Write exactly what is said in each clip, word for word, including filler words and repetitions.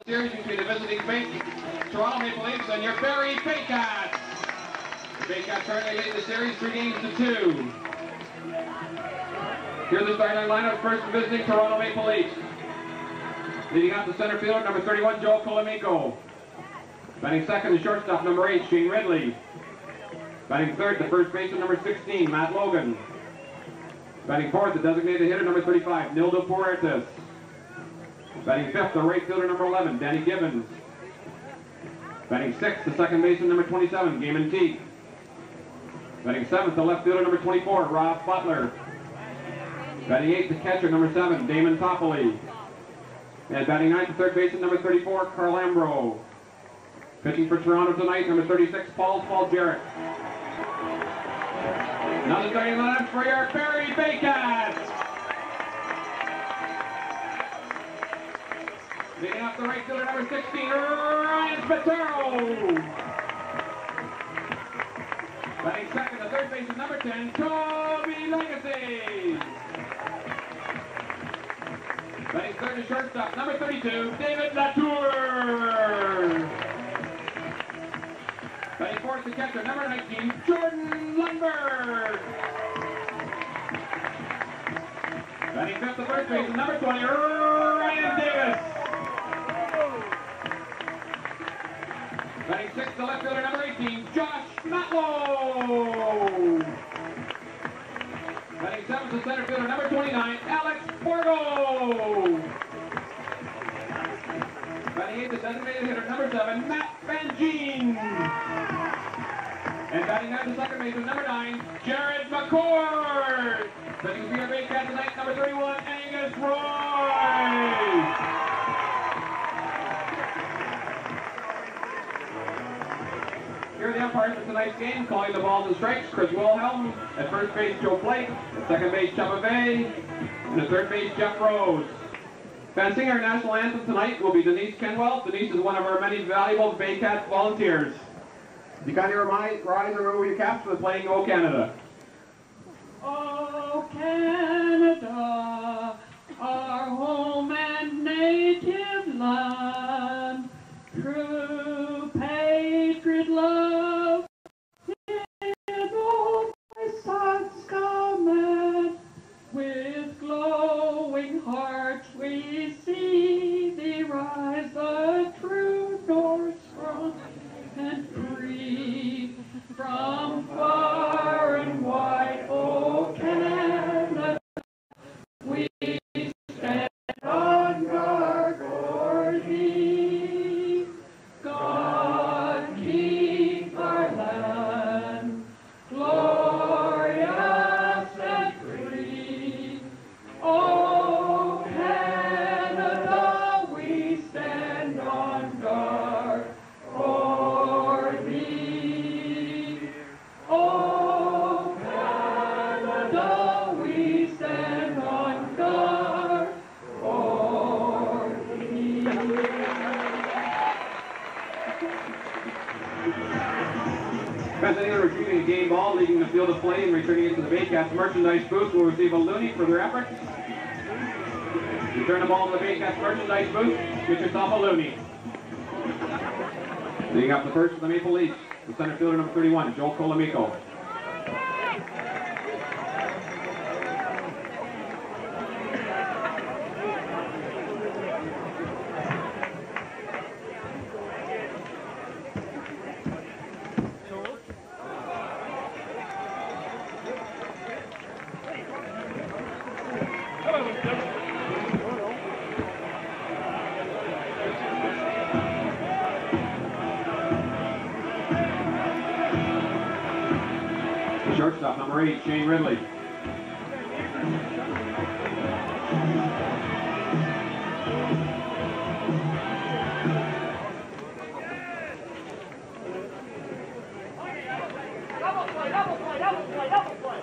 series between the visiting Bay, Toronto Maple Leafs and your Barrie Baycats. The Baycats currently lead the series three games to two. Here's the starting lineup. First, the visiting Toronto Maple Leafs. Leading out the center fielder, number thirty-one, Joe Colomiko. Batting second, the shortstop, number eight, Shane Ridley. Batting third, the first baseman, number sixteen, Matt Logan. Batting fourth, the designated hitter, number thirty-five, Nildo Puertas. Batting fifth, the right fielder, number eleven, Danny Gibbons. Batting sixth, the second baseman, number twenty-seven, Gaiman Teague. Batting seventh, the left fielder, number twenty-four, Rob Butler. Batting eighth, the catcher, number seven, Damon Toffoli. And batting ninth, the third baseman, number thirty-four, Carl Ambro. Pitching for Toronto tonight, number thirty-six, Paul Paul Jarrett. Now the starting lineup for your Barrie Baycats. Leading up the right fielder, number sixteen, Ryan Spataro. Batting second, the third baseman, number ten, Toby Legacy. Batting third, the shortstop, number thirty-two, David Latour. Batting fourth, the catcher, number nineteen, Jordan Lundberg. Batting fifth, the first baseman, number twenty, Ryan Davis. Batting sixth, the left fielder, number eighteen, Josh Matlow. Batting seventh, the center fielder, number twenty-nine, Alex Borgo. Batting eighth, the designated hitter, number seven, Matt Van And batting ninth, the second baseman, number nine, Jared McCord. Pitching for your Baycats tonight, number thirty-one, Angus Roy. Here are the umpires for tonight's game, calling the balls and strikes. Chris Wilhelm. At first base, Joe Blake. At second base, Chubba Bay. And at third base, Jeff Rose. Fencing our national anthem tonight will be Denise Kenwell. Denise is one of our many valuable Baycats volunteers. You kindly remind, rise and remove your caps for the playing O Canada. O Canada, our home and native land, true patriot love, in all thy sons command. With glowing hearts we see thee rise, the true North strong and free, from far and wide, O Canada, we stand on guard for thee. God keep our land glorious and free. O Canada, we stand on guard for thee. O Canada, we stand on guard for thee. Presenting and retrieving a game ball, leaving the field of play and returning it to the Baycats merchandise booth will receive a loonie for their efforts. Return the ball to the Baycats merchandise booth, get yourself a loonie. Leading up the first for the Maple Leafs, the center fielder number thirty-one, Joel Colomiko. Shortstop number eight, Shane Ridley. Double play, double play, double play, double play.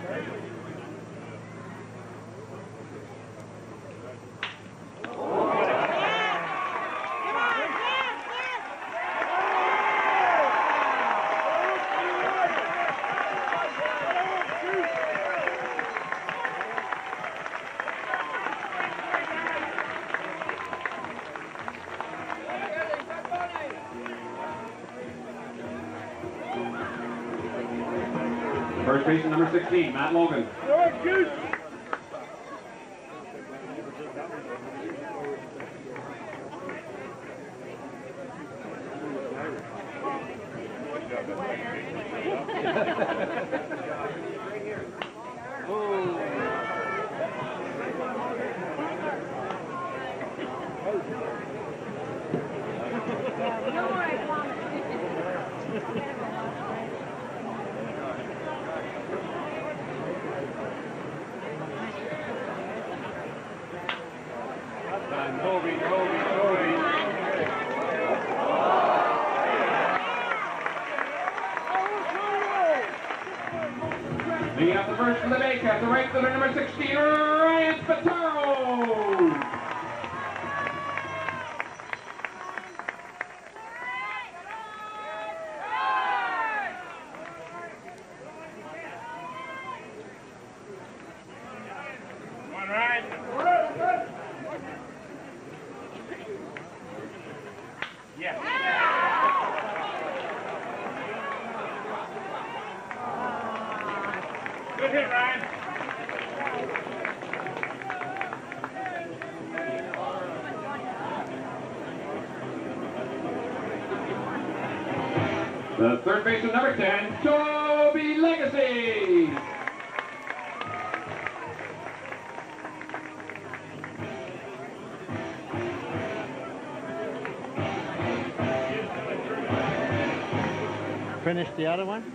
First baseman number sixteen, Matt Logan. Kobe, Kobe, Kobe. Leading up the first for the Baycats, the right fielder number sixteen, Ryan Spataro. One right. Yeah. Good hit, Ryan. The third baseman number ten, Toby Legacy. Finish the other one?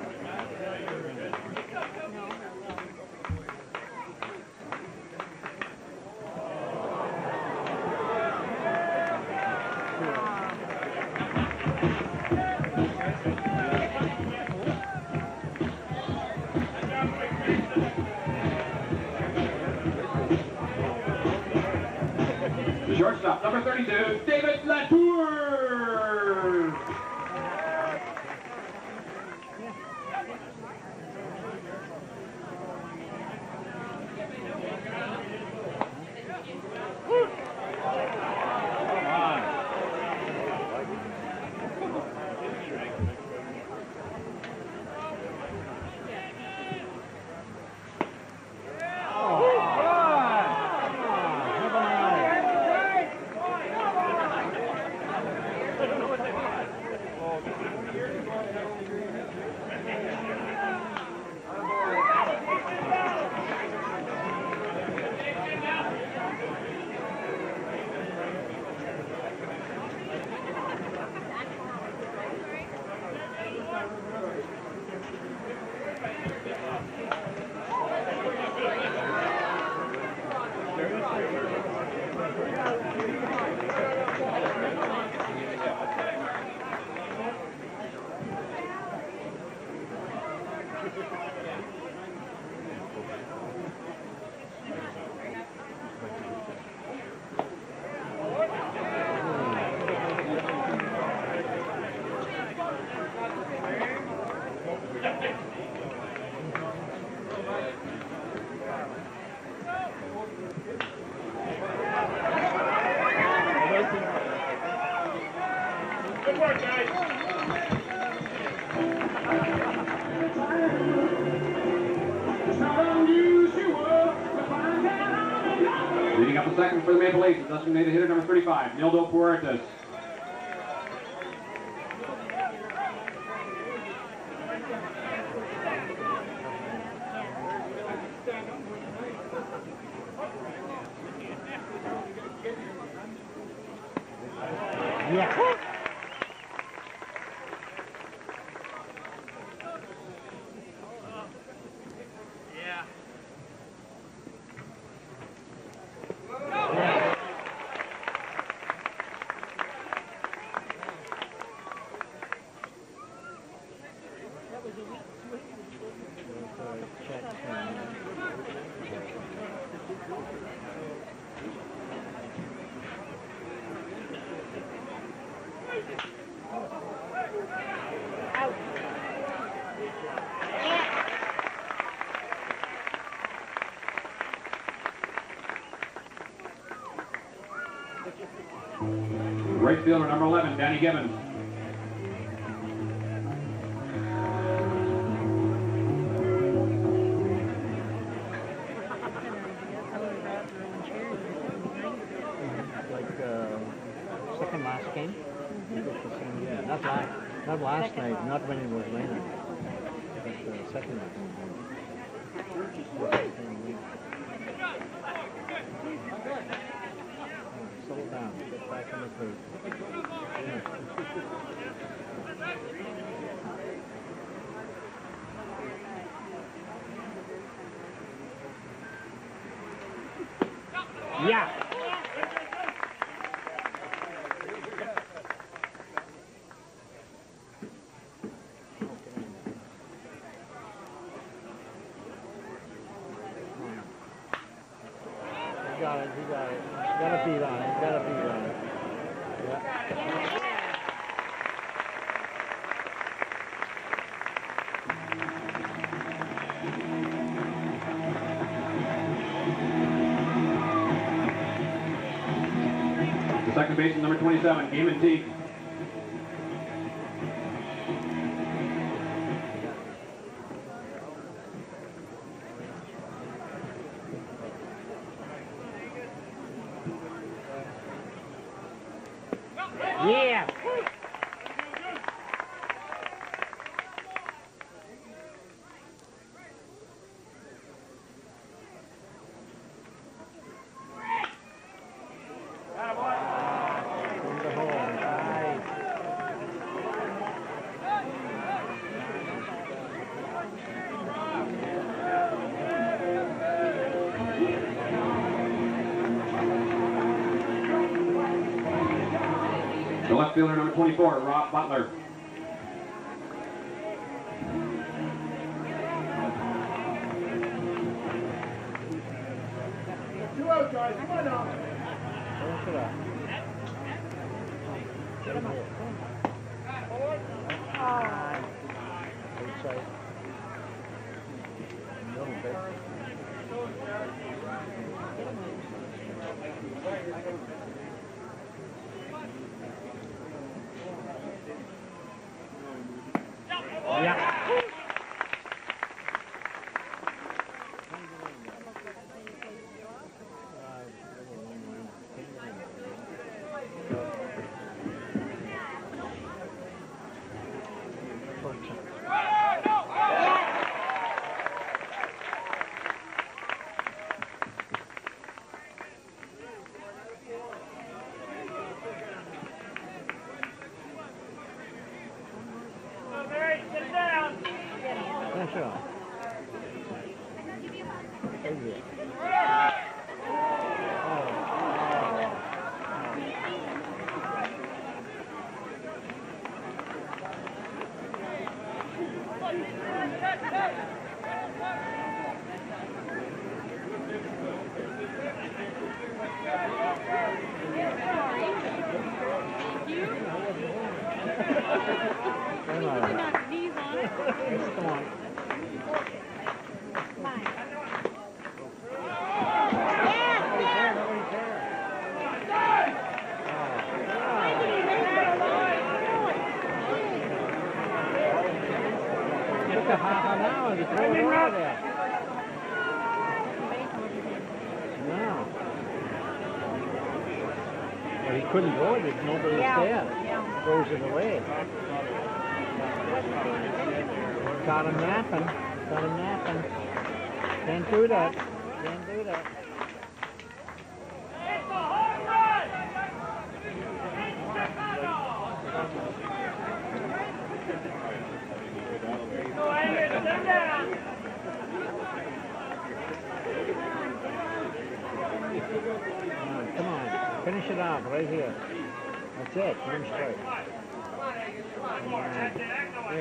The shortstop, number thirty-two, David Latour. Good work, guys. Leading up the second for the Maple Leafs, designated hitter number thirty-five, Nildo Puertas. Yeah. Check. Right fielder number eleven, Danny Gibbons. Like uh, second last game. Yeah, not last, not last night, not when it was raining. But uh, second last. Settle down. Get back on the creek. Yeah. You got it, you got it. You got a beat on it, you got a beat on it. Yeah. The second baseman, number twenty-seven, Gaiman Teague. Yeah. From the hole. Right. The left fielder, number twenty-four, Rob Butler. Two out, guys. Come on now. Finish it up. Get him up. Outside. No, baby. Yeah. Sit down. Finish it off. Over it. Come on. Knees on it. Come on. Took a half an hour to throw it over there. No. Well, he couldn't go it if nobody was there. Throws it away. Got him napping. Got him napping. Can't do that. Can't do that. It's a home run. Go ahead, sit down. Come on, come on. Finish it off right here. That's it. One strike. Yeah.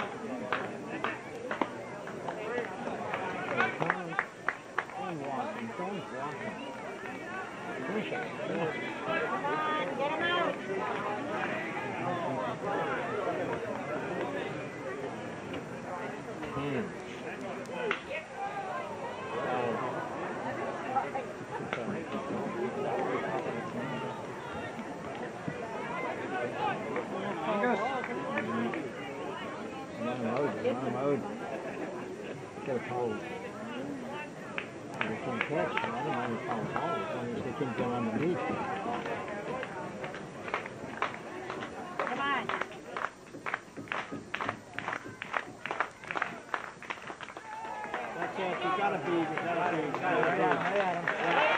Come on. Come on, Watson. hands. Get a pole. They can't catch, so I don't mind if I fall as long as they can go underneath. Come on. That's it, you gotta be, you gotta be, you gotta be. Right at him.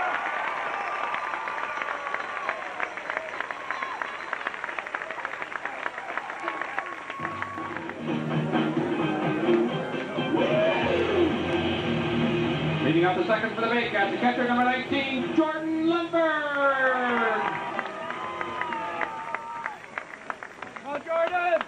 Leading up the second for the Baycats, the catcher number nineteen, Jordan Lundberg. Go, Jordan!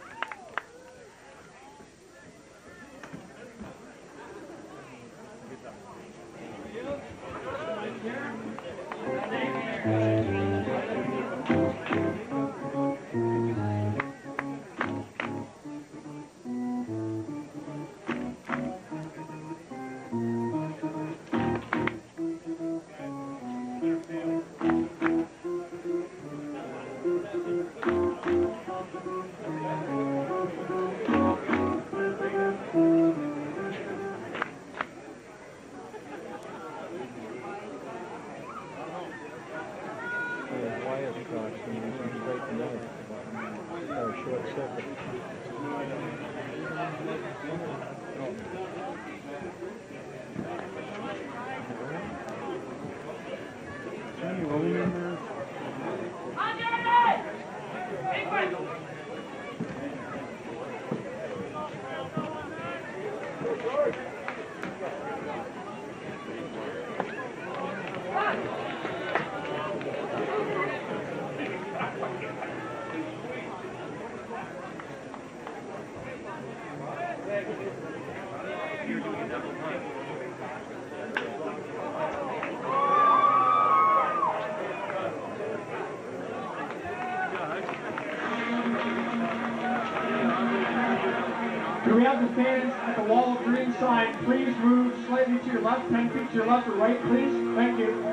Do we have the fans at the wall of green sign? Please move slightly to your left, ten feet to your left or right, please. Thank you.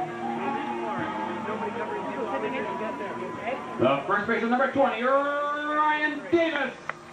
The first baseman number twenty, Ryan Davis.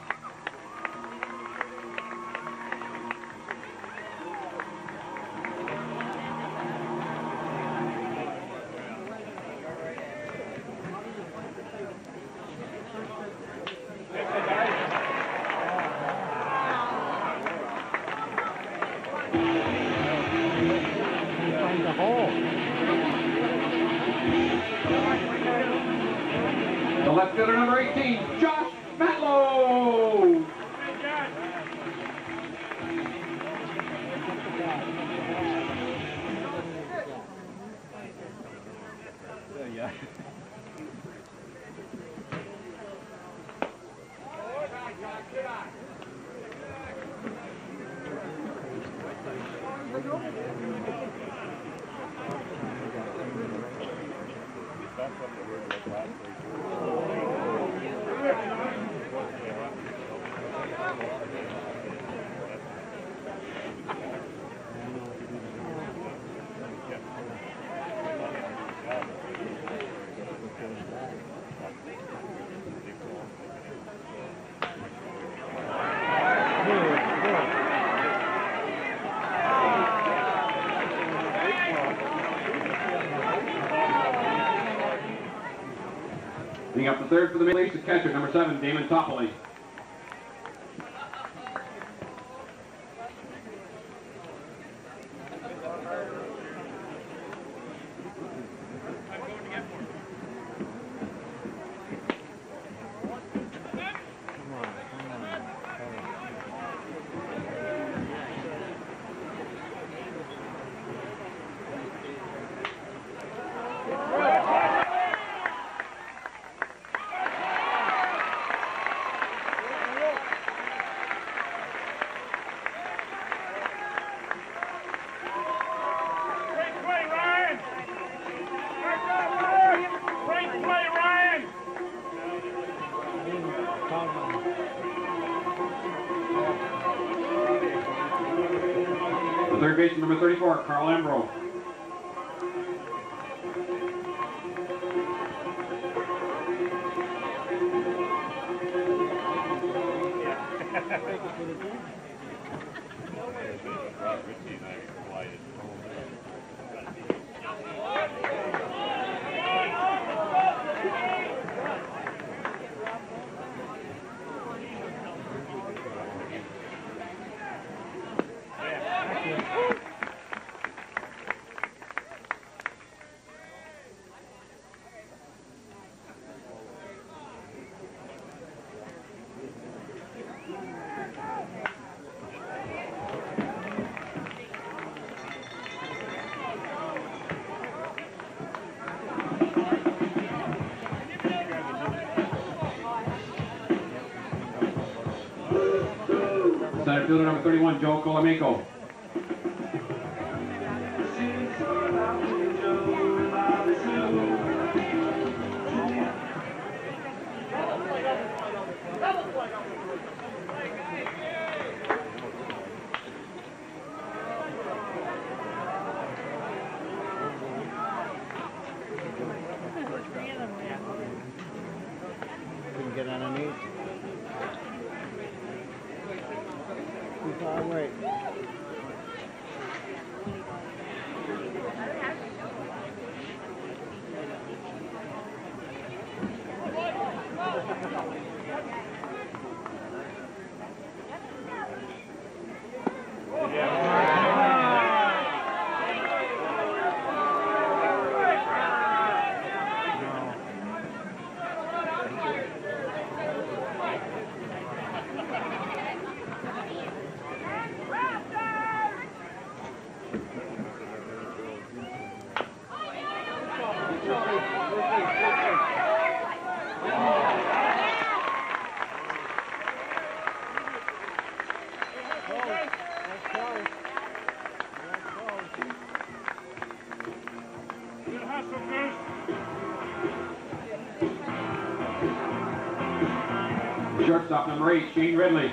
The left fielder number eighteen, Josh Matlow. Yeah. Leading up the third for the Maple Leafs, the catcher number seven, Damon Toppoli. The third baseman, number thirty-four, Carl Ambro. Center fielder number thirty-one, Joe Colamico. Couldn't get underneath. Too far away. Shortstop number eight, Shane Ridley.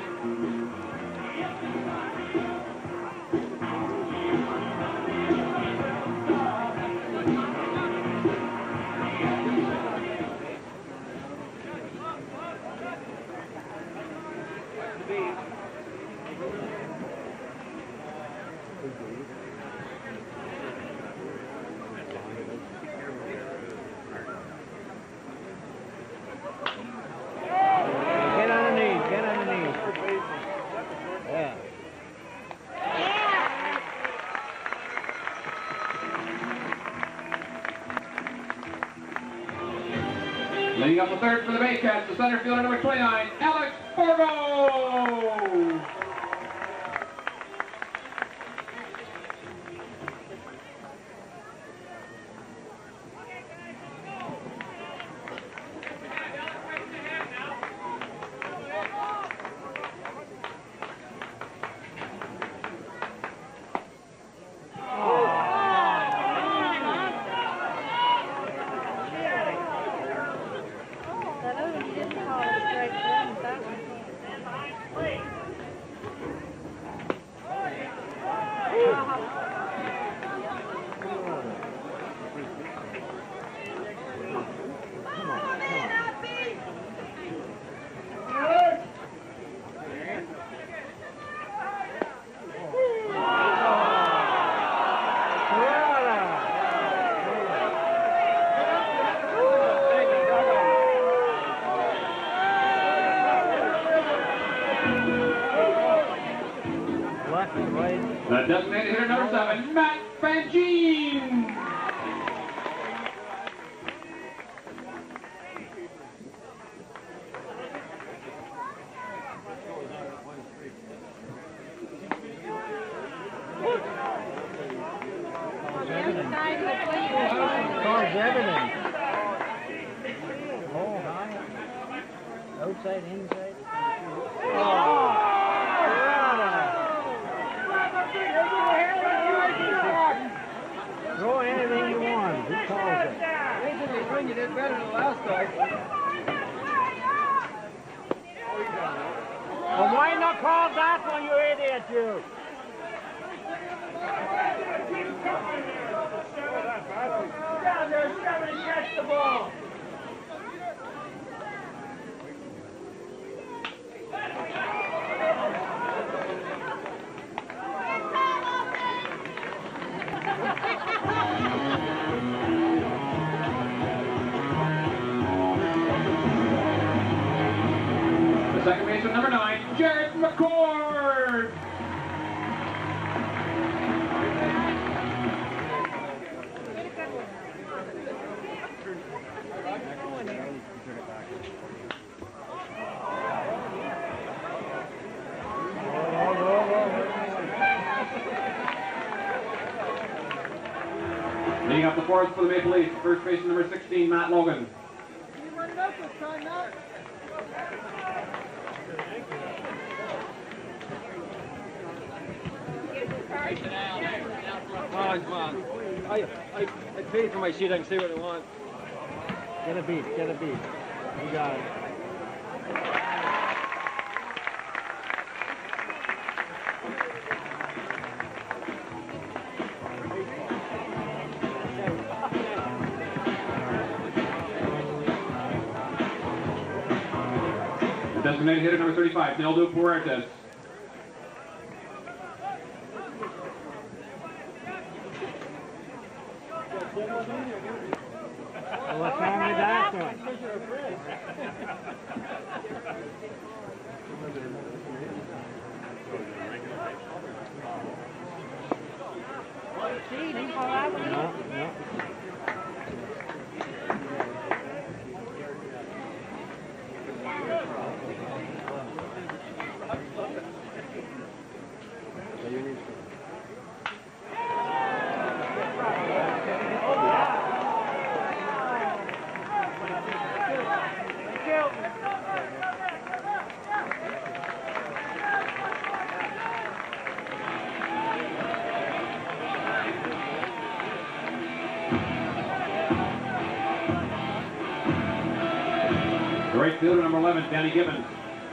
Get underneath, get underneath. Yeah. Leading up the third for the Baycats, the center fielder number twenty-nine, Alex Borgo. That other one didn't call it straight down, that one. Left and right. The designated hitter number seven, Matt Fangine. Cars everything. Oh, high. Outside, inside. Oh. Throw anything you want. Who calls it? You did better than last time. Well, why not call that one, you idiot, you? Chris. Somebody catch the ball. The second baseman, number nine, Jared McCord. Leading up the fourth for the Maple Leafs, first baseman, number sixteen, Matt Logan. You run it up this time, Matt. Come on, come on. I, I, I paid for my seat. I can say what I want. Get a beat, get a beat. You got it. The designated hitter, number thirty-five, Nildo Puertas. What's wrong with that one? Gee, didn't fall out with you. No, no. The right fielder, number eleven, Danny Gibbons.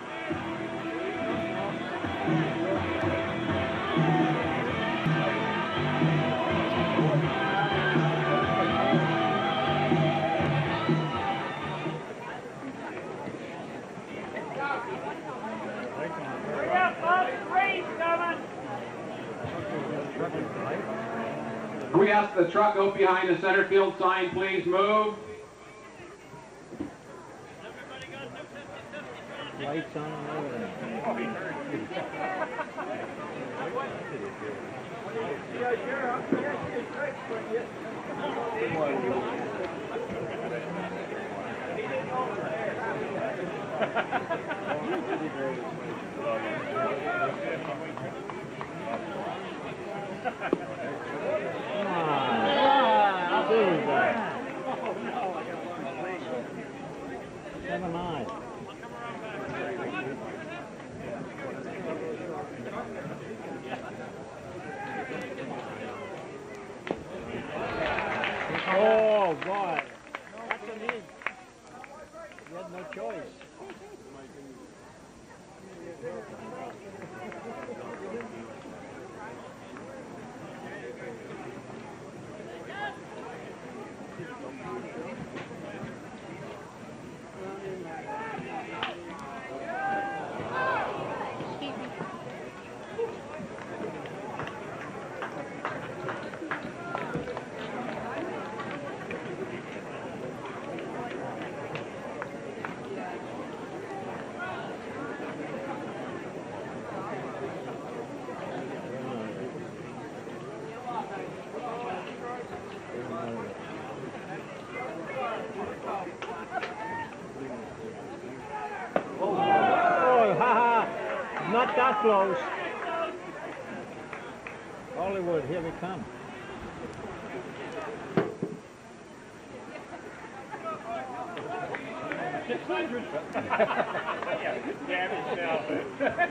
Hurry up, Bob. Rain's coming. Can we ask the truck out behind the center field sign, please move? Lights on and everything. Come on. How big is that? Seven eyes. Oh, boy. That's a need. You had no choice. Excuse me. Oh, ha ha! Not that close. Hollywood, here we come. six hundred. Damn yourself.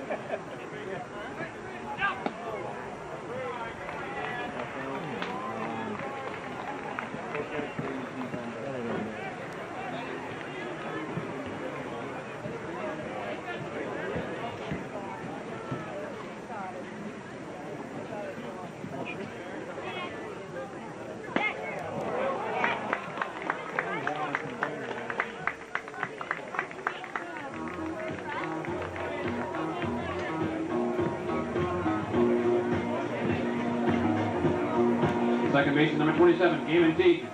Second baseman, number twenty-seven, Gaiman Teague.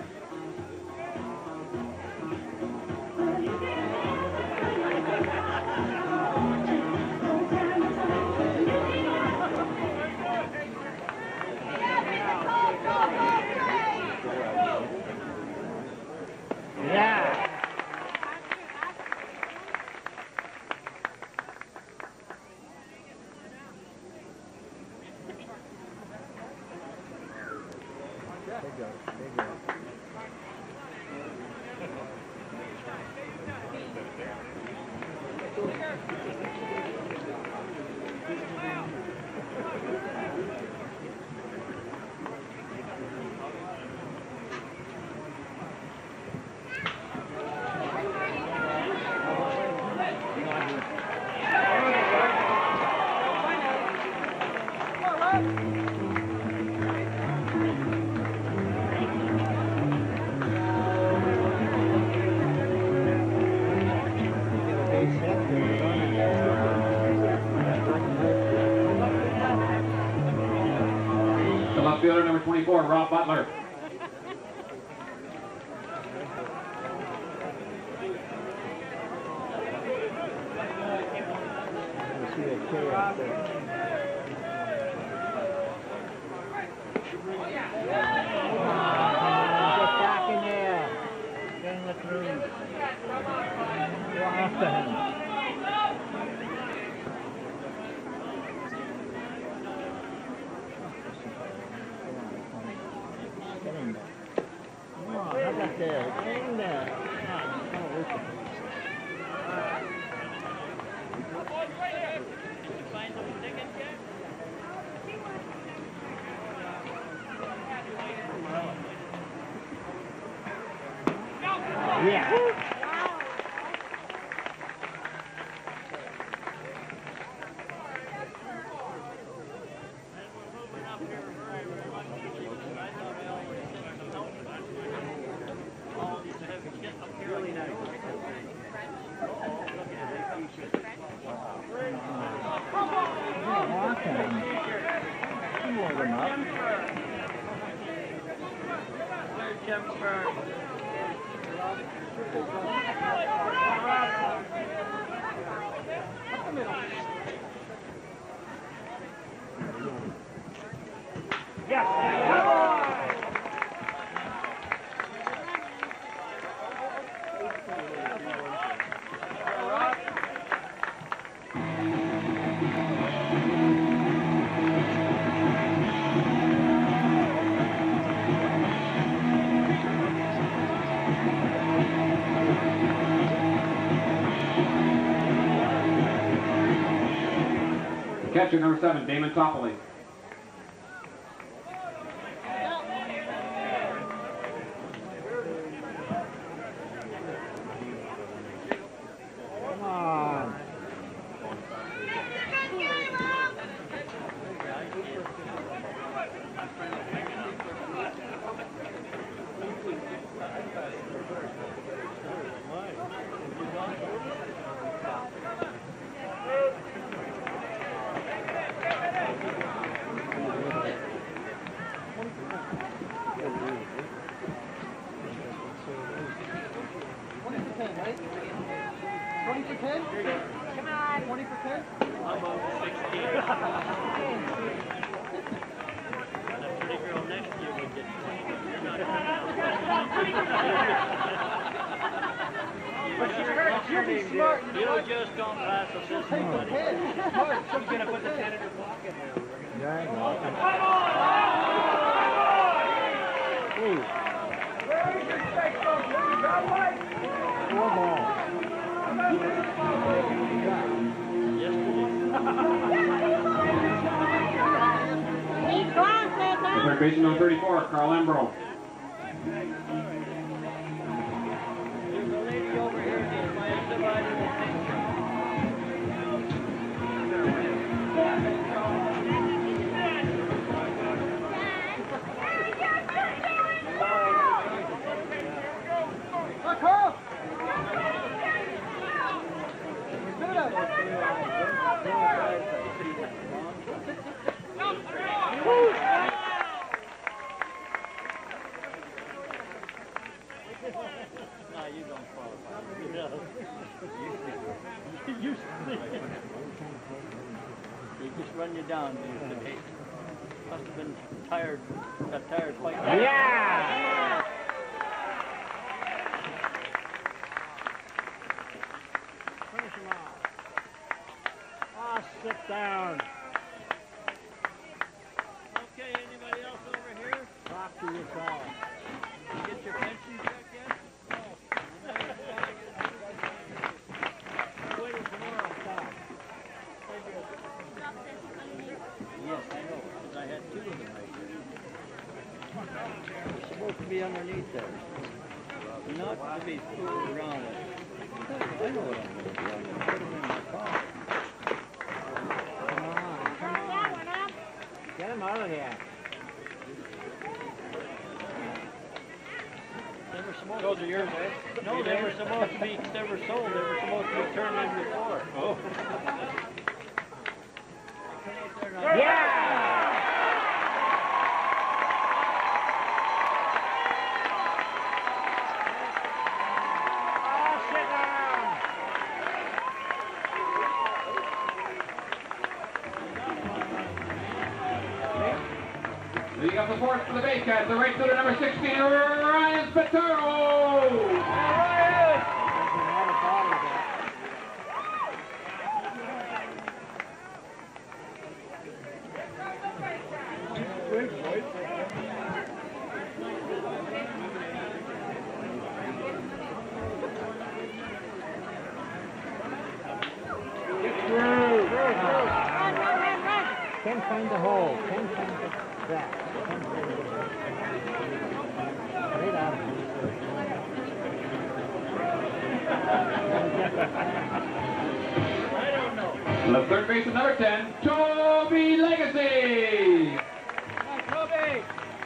The left fielder, number twenty-four, Rob Butler. Catcher, number seven, Damon Toppoli. twenty for ten? Come on. twenty for ten? I'm on sixteen. And a pretty girl next year would get twenty, but you're not. But she's hurt. She'll be smart. You just don't pass a She'll system, take the buddy. ten. She's smart. She's Gonna put the ten in her pocket there. Yeah, I know. Where's your strike zone? You got one? Four ball. Third baseman, number thirty-four, Carl Embro. There's a lady over here named Maya Divided Attention. Look up! Good. They just run you down. They, they must have been tired, got tired fighting. Yeah! Finish him off. Oh, sit down. Okay, anybody else over here? Talk to yourself. You get your pension check yet? Wait till tomorrow. Stop. Yes, I know, because I had two of them right there. They're supposed to be underneath there. Not to be fooled around with. I know what I'm going to do. I'm going to put them in my car. Come on, come on. Get him out of here. They were supposed Those are yours, eh? No, they were supposed to be, they were sold. They were supposed to be turned in before. Oh. Yeah! Oh, sit down! Leading up the fourth for the Baycats, the right fielder number sixteen, Ryan Spataro! Can't find the hole. Can't find the back. Can't find the right out. I don't know. The third baseman number ten, Toby Legacy! Hi, Toby!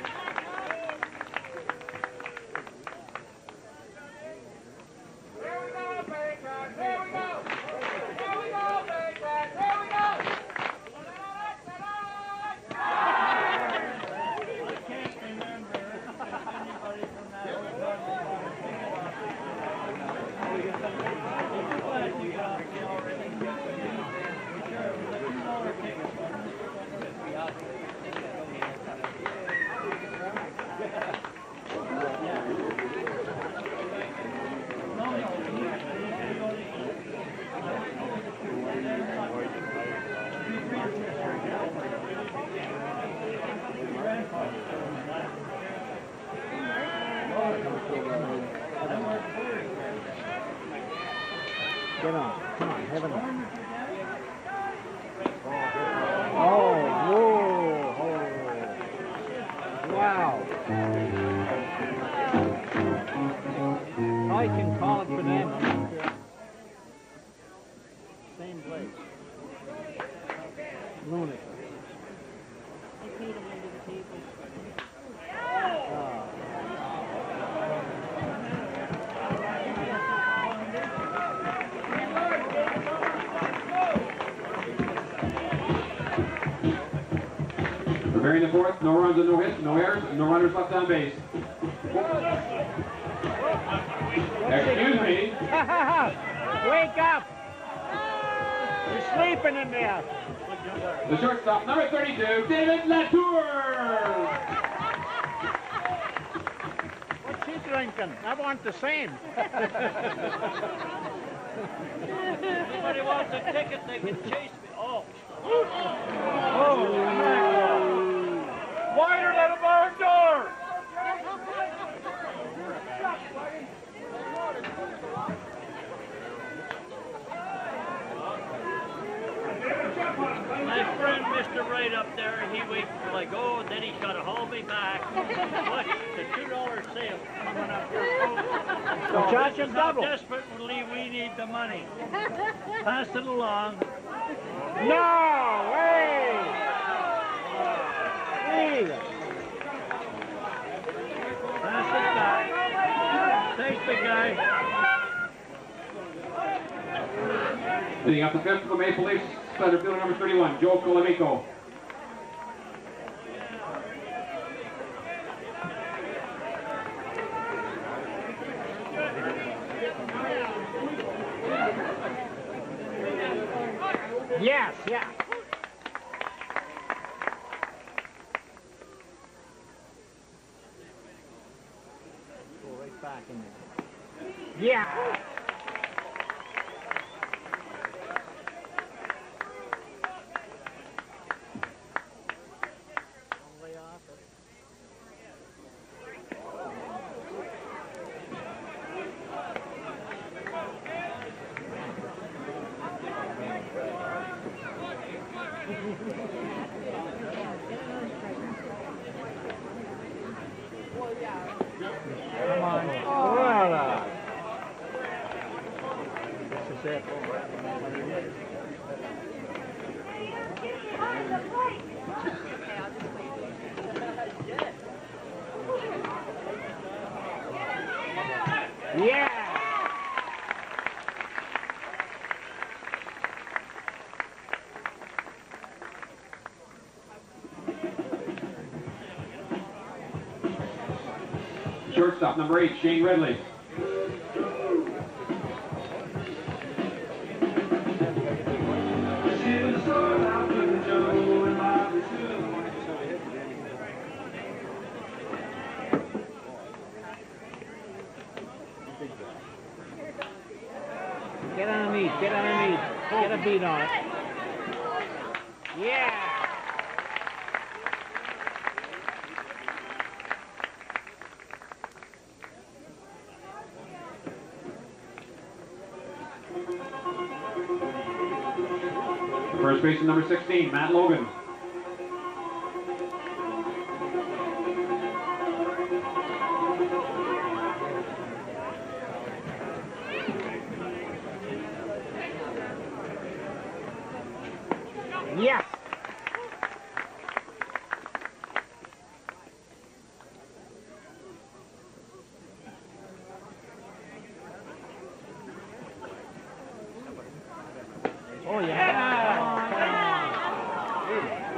Get on. Come on, have it on. Oh, whoa. Oh. Wow. I can call it for them. I'm not sure. Same place. Lunatic. I paid him under the table. Oh. Preparing the fourth, no runs and no hits, no errors, no runners left on base. Excuse me. Wake up! You're sleeping in there. The shortstop, number thirty-two, David Latour. What's he drinking? I want the same. Anybody wants a ticket, they can chase me. Oh. Oh, Wider than a barn door! My friend Mister Right up there, he waits till I go, and then he's got to haul me back. What? The two dollar sale coming up here, folks. So charge This him is how double. desperately we need the money. Pass it along. No way! Hey. Pass it back. Thanks, big guy. Leading up the fifth for the Maple Leafs, center fielder number thirty-one, Joe Colamico. Yes, yeah. Go right back in there. Yeah. Come on. Voila. This is it. Yeah. Shortstop number eight, Shane Ridley. Get underneath, get underneath. Get a beat on it. Yeah. First baseman number sixteen, Matt Logan. Yes. Oh yeah. Come on.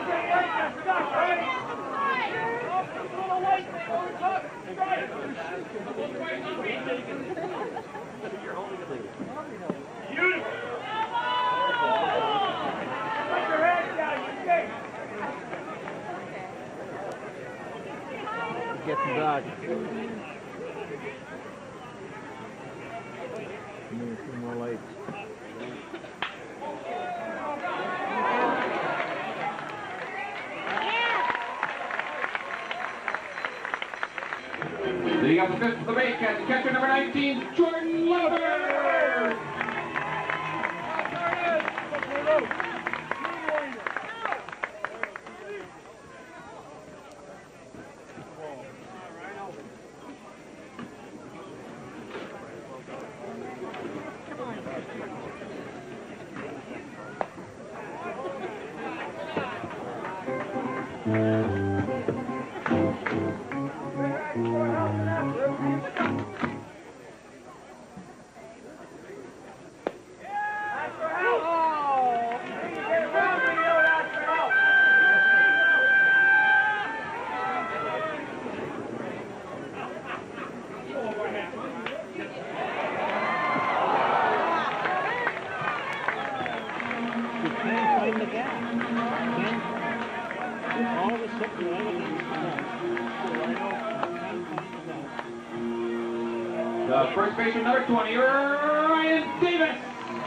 Get some dog. Need a few more lights. Leading up the fifth for the base catcher, catcher number nineteen, Jordan Lever. The first baseman number twenty, Ryan Davis.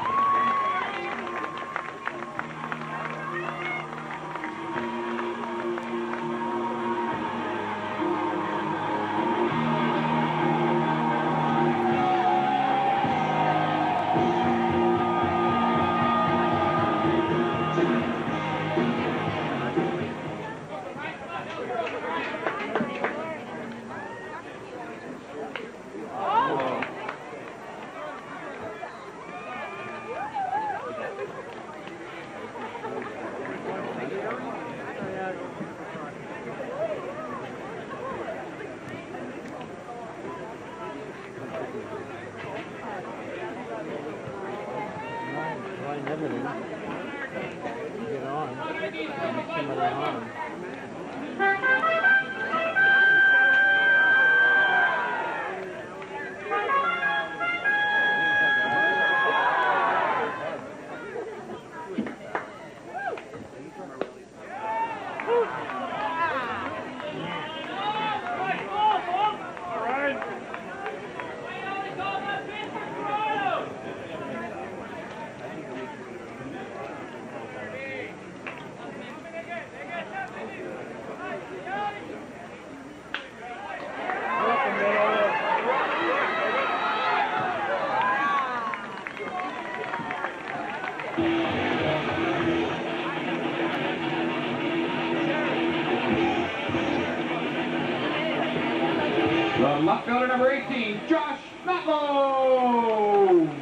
Everything. Get on. And somebody on. The left fielder, number eighteen, Josh Matlow.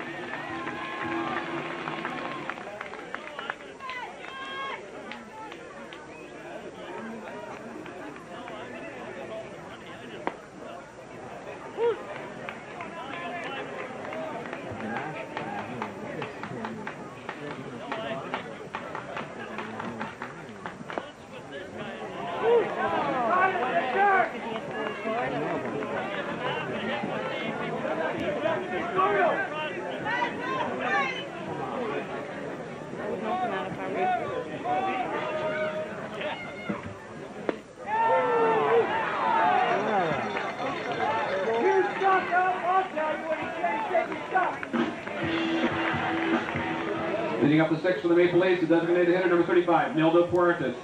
Leading up the sixth for the Maple Leafs, the designated hitter, number thirty-five, Nildo Puertas.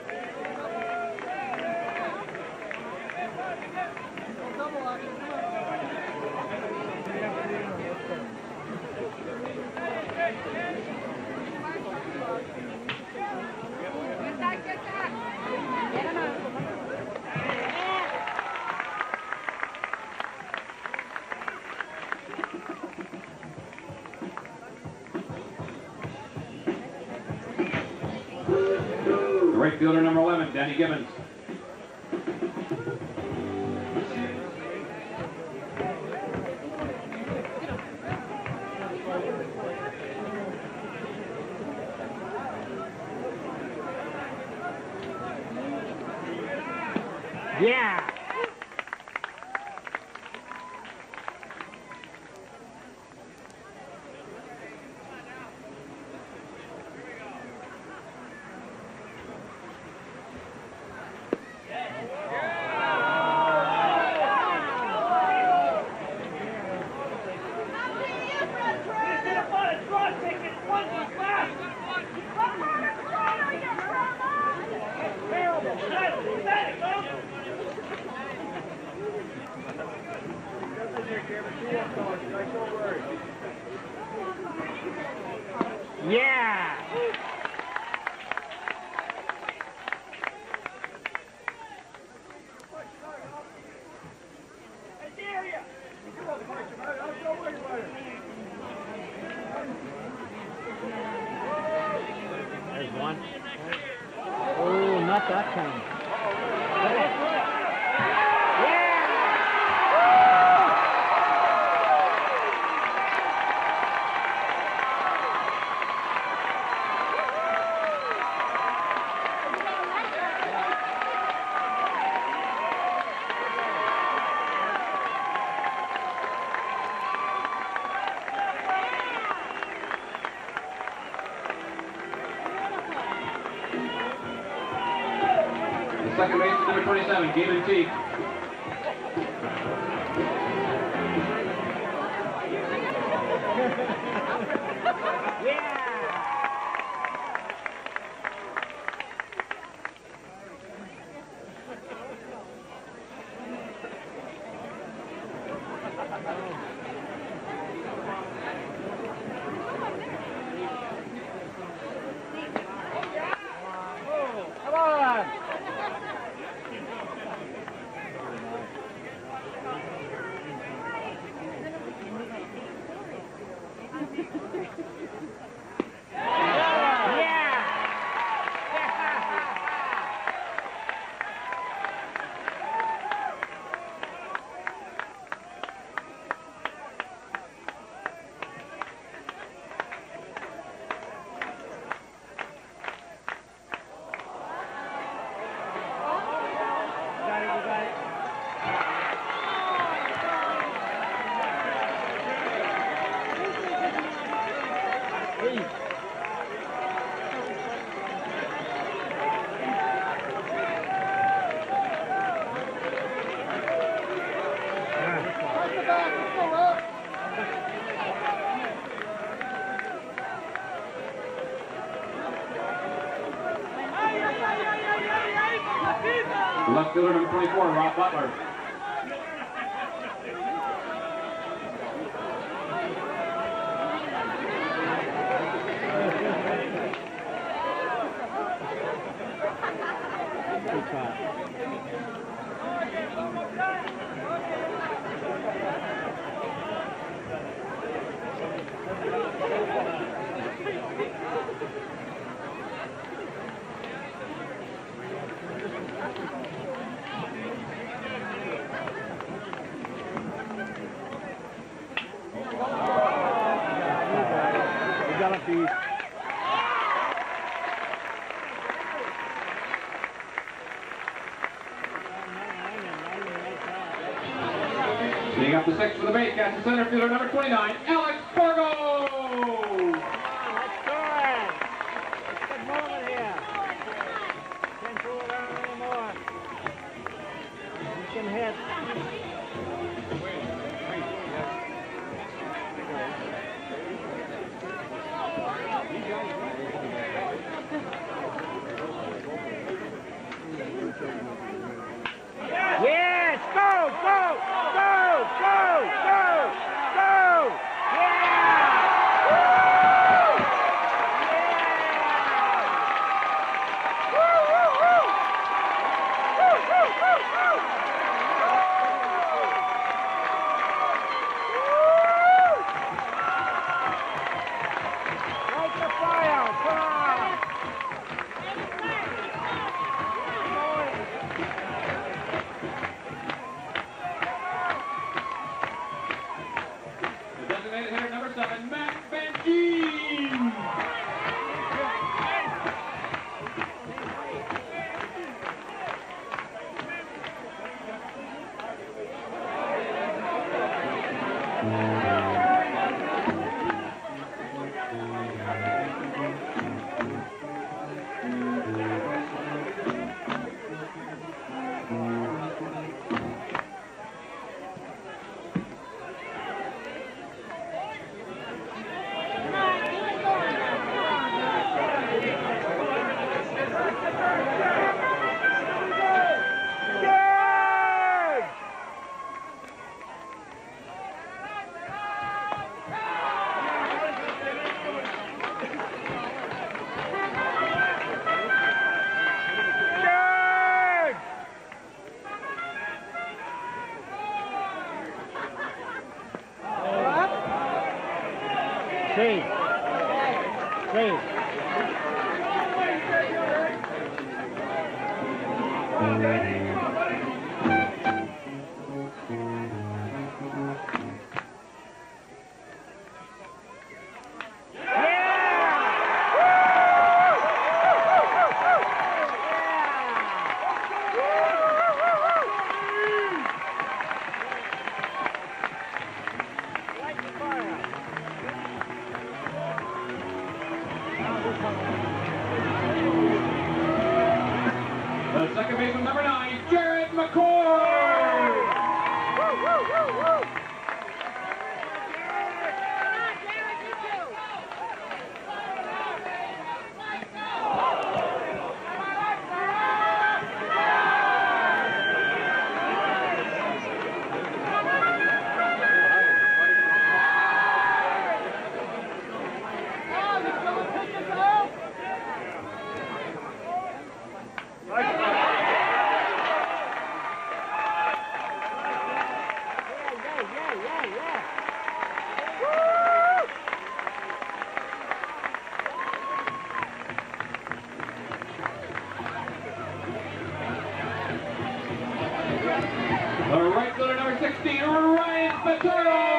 The right fielder, number eleven, Danny Gibbons. Yeah! Yeah! There's one. Oh, not that time. Second base, number twenty-seven, Gavin Teague. Come on! Left fielder, number twenty-four, Rob Butler. Good try. We got a beat. Leading up to six for the base catch, the center fielder number twenty-nine, Alex Fargo. Let's go it. Let's get moving here. Can't fool around anymore. You can hit. Yes, go, go, go, go, go, go! Yeah! Woo! Yeah! Woo, woo, woo! Woo, woo, woo, woo! Woo! Light the fire, come on! The designated hitter number seven, Matt Benji. Save. Save. The second baseman number nine, Jared McCoy. Woo, woo, woo, woo. The right fielder number sixteen, Ryan Spataro.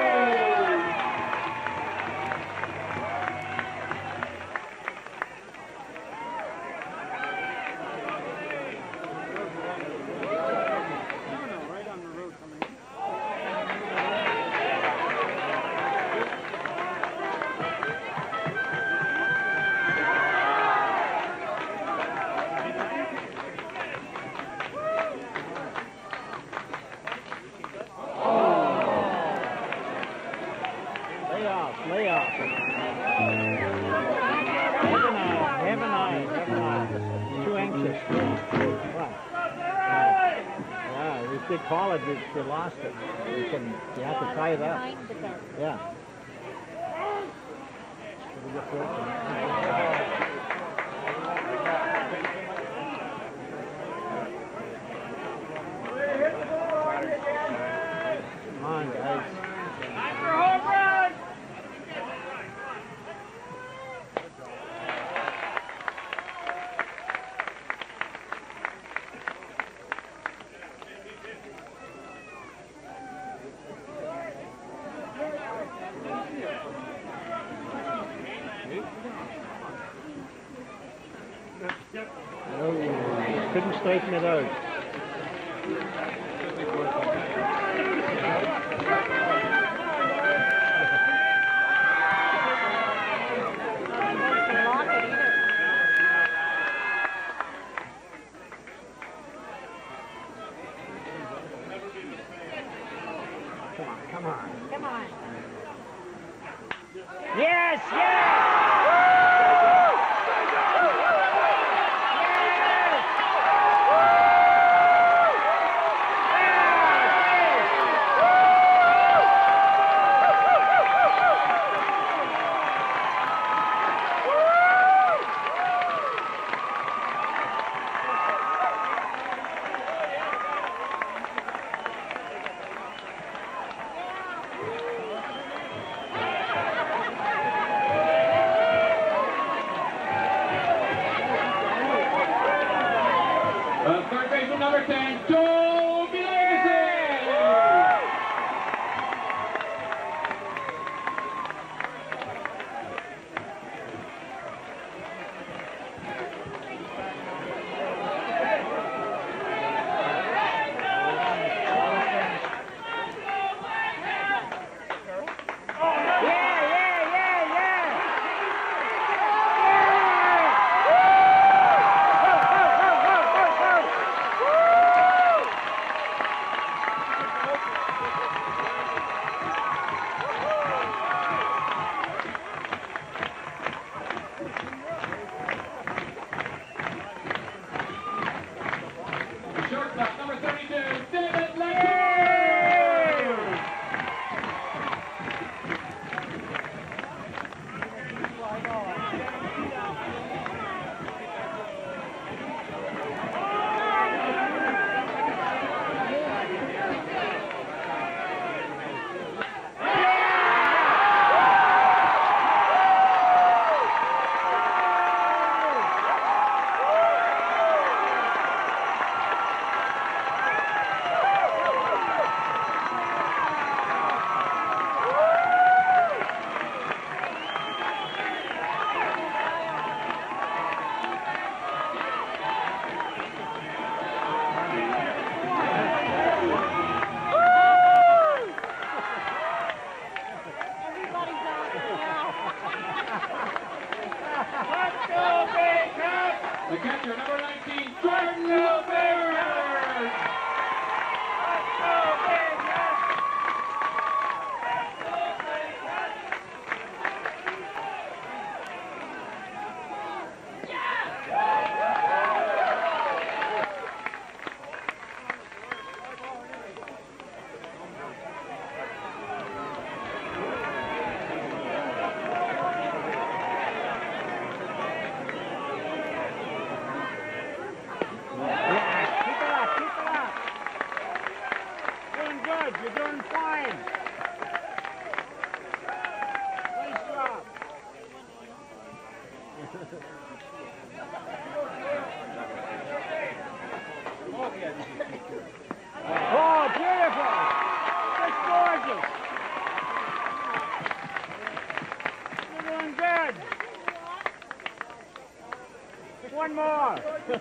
Lay off, lay off. Have an eye, have an eye, have an eye. Too anxious. What? Yeah, if they call it, you you lost it. You can, you have to tie it up. Yeah. It'll get broken. Come on, guys. No, couldn't straighten it out. Come on, come on. Come on. Yes, yes! Uh, third baseman number ten, Joe Legacy. Shortstop number thirty-two, David Legacy. The catcher, number nineteen, Jordan Lopez. You're doing fine. Nice job. Oh, beautiful. That's gorgeous. You're doing good. One more.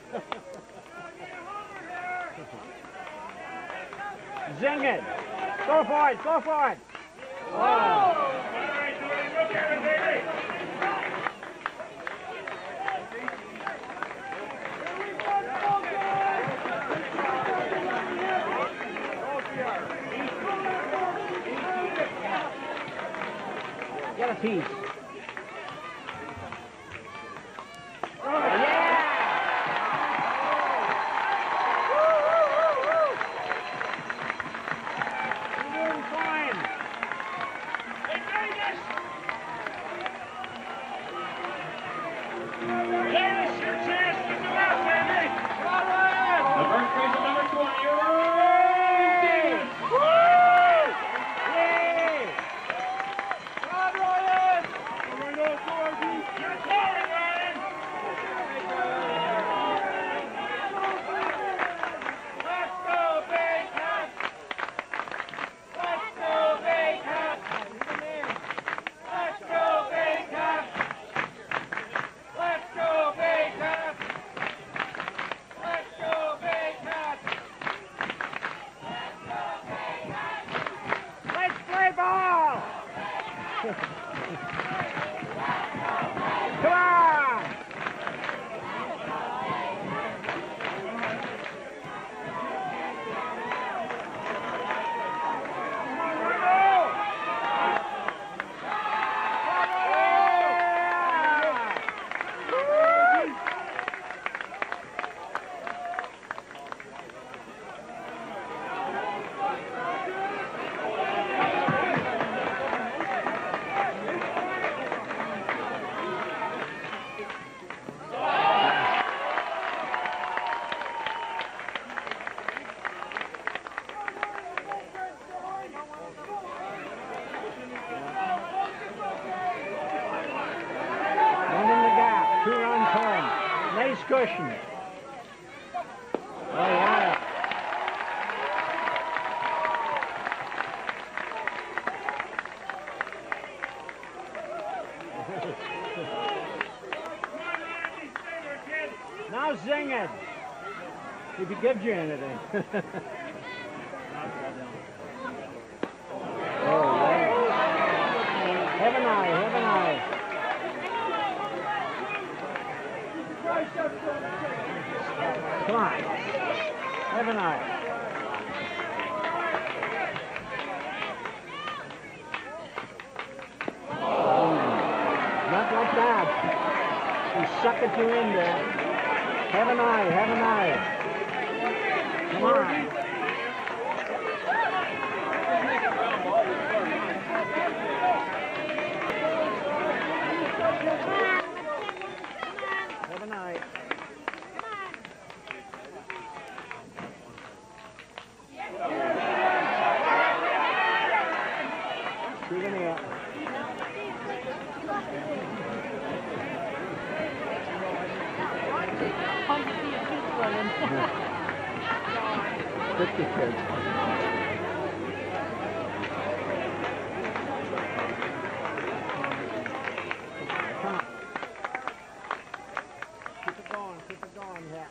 Zing it. Go for it, go for it. Oh. Get a piece. Nice cushion. Oh, yeah. Now sing it. If he gives you anything. Oh, yeah. Have an eye, have an eye. Come on. Have an eye. Oh, not like that. You suck it you in there. Have an eye, have an eye. Come on. Have an eye. Shoot in here. fifty kids. Come on. Keep it going, keep it going, yeah.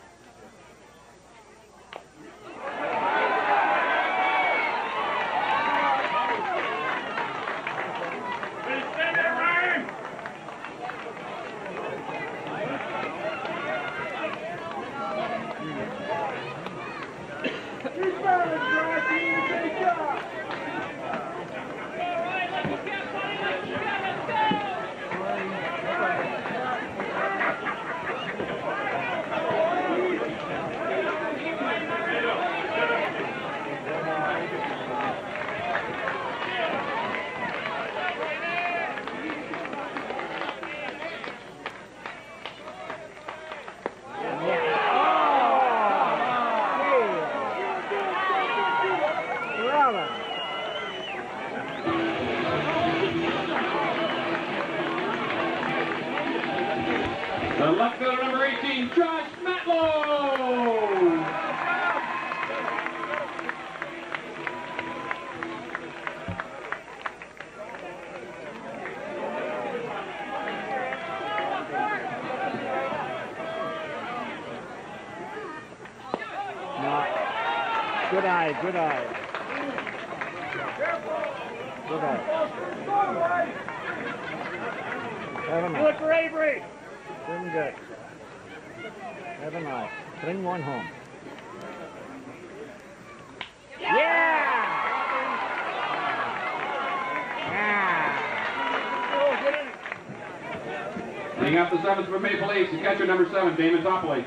The left fielder, number eighteen, Josh Matlow. No. Good eye, good eye. Good eye. Have an eye. Good for Avery. Doing good. Have an eye. Bring one home. Yeah! Yeah! Leading up the seventh for Maple Leafs, the catcher number seven, Damon Topley.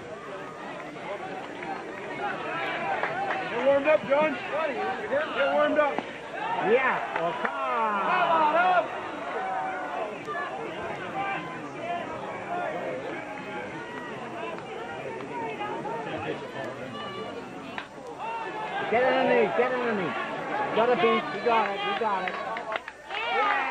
Get warmed up, John. Get warmed up. Yeah! Well, come on! Come on up. Get underneath, get underneath. Got a beat, you got it, you got it. Yeah!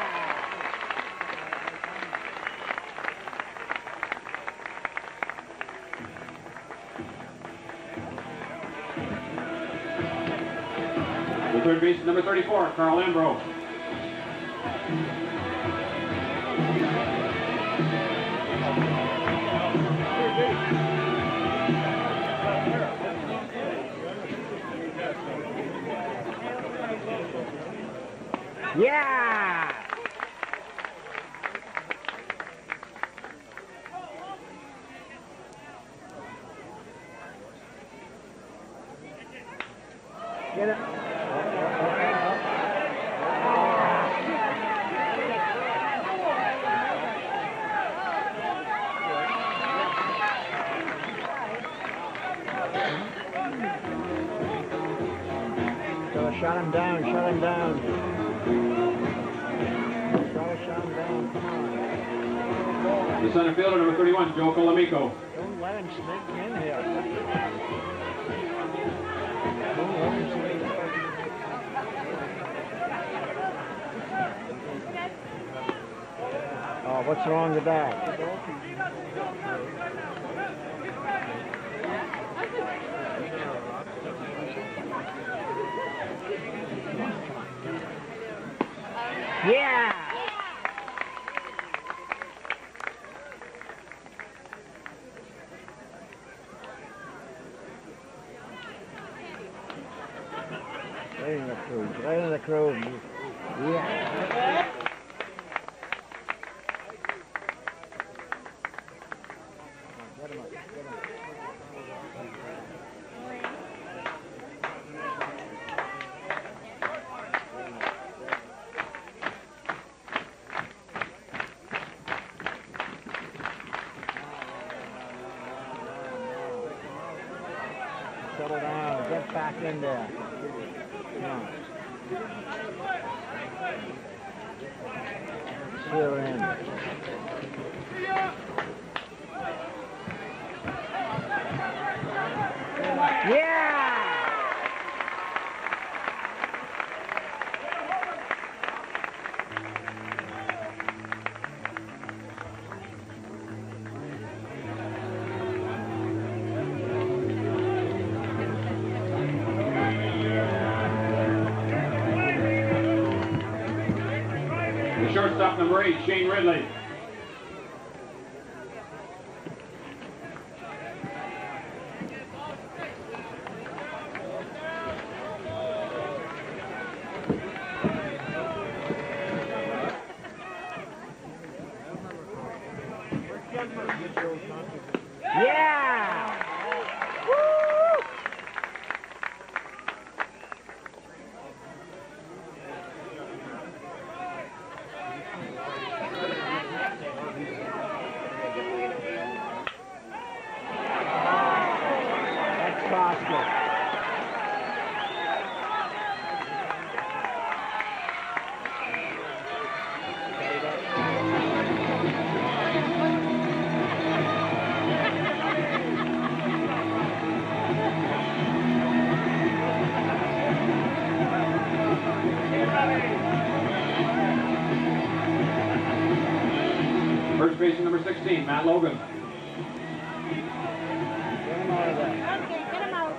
The third baseman, number thirty-four, Carl Ambrose. Yeah! Get it. So shut him down, shut him down. Try to shut him down, come on. The center fielder, number thirty-one, Joe Colamico. Don't let him sneak in here. Don't let him sneak in. Oh, what's wrong with that? Right in the crew. Right in the crew. Yeah. Get him up. Get him up. Settle down. Get back in there. Come on. Seal in. Yeah! The shortstop, number eight, Shane Ridley. Yeah! Woo! That's Costco. First baseman, number sixteen, Matt Logan. Get him out of there. Okay, get him out.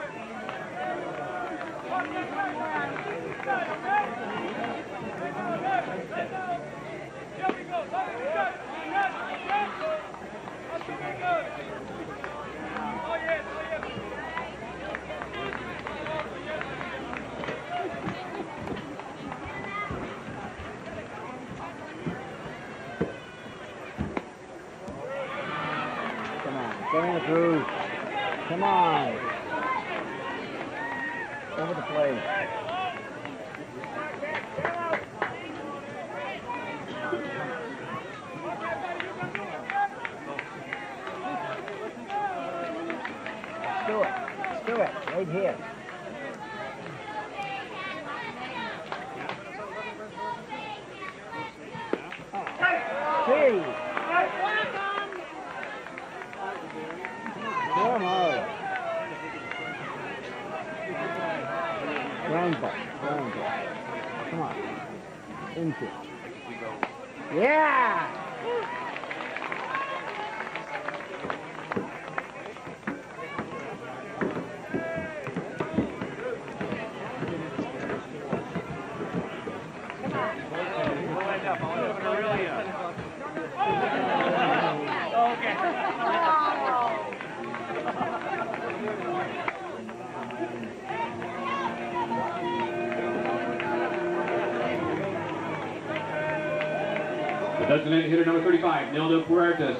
Come on. Get in the groove. Come on. Over the plate. Let's do it. Let's do it. Right here. Gee. Come on. Ground ball. Ground ball. Come on. Into it. Yeah! The designated hitter, number thirty-five, Nildo Puertas.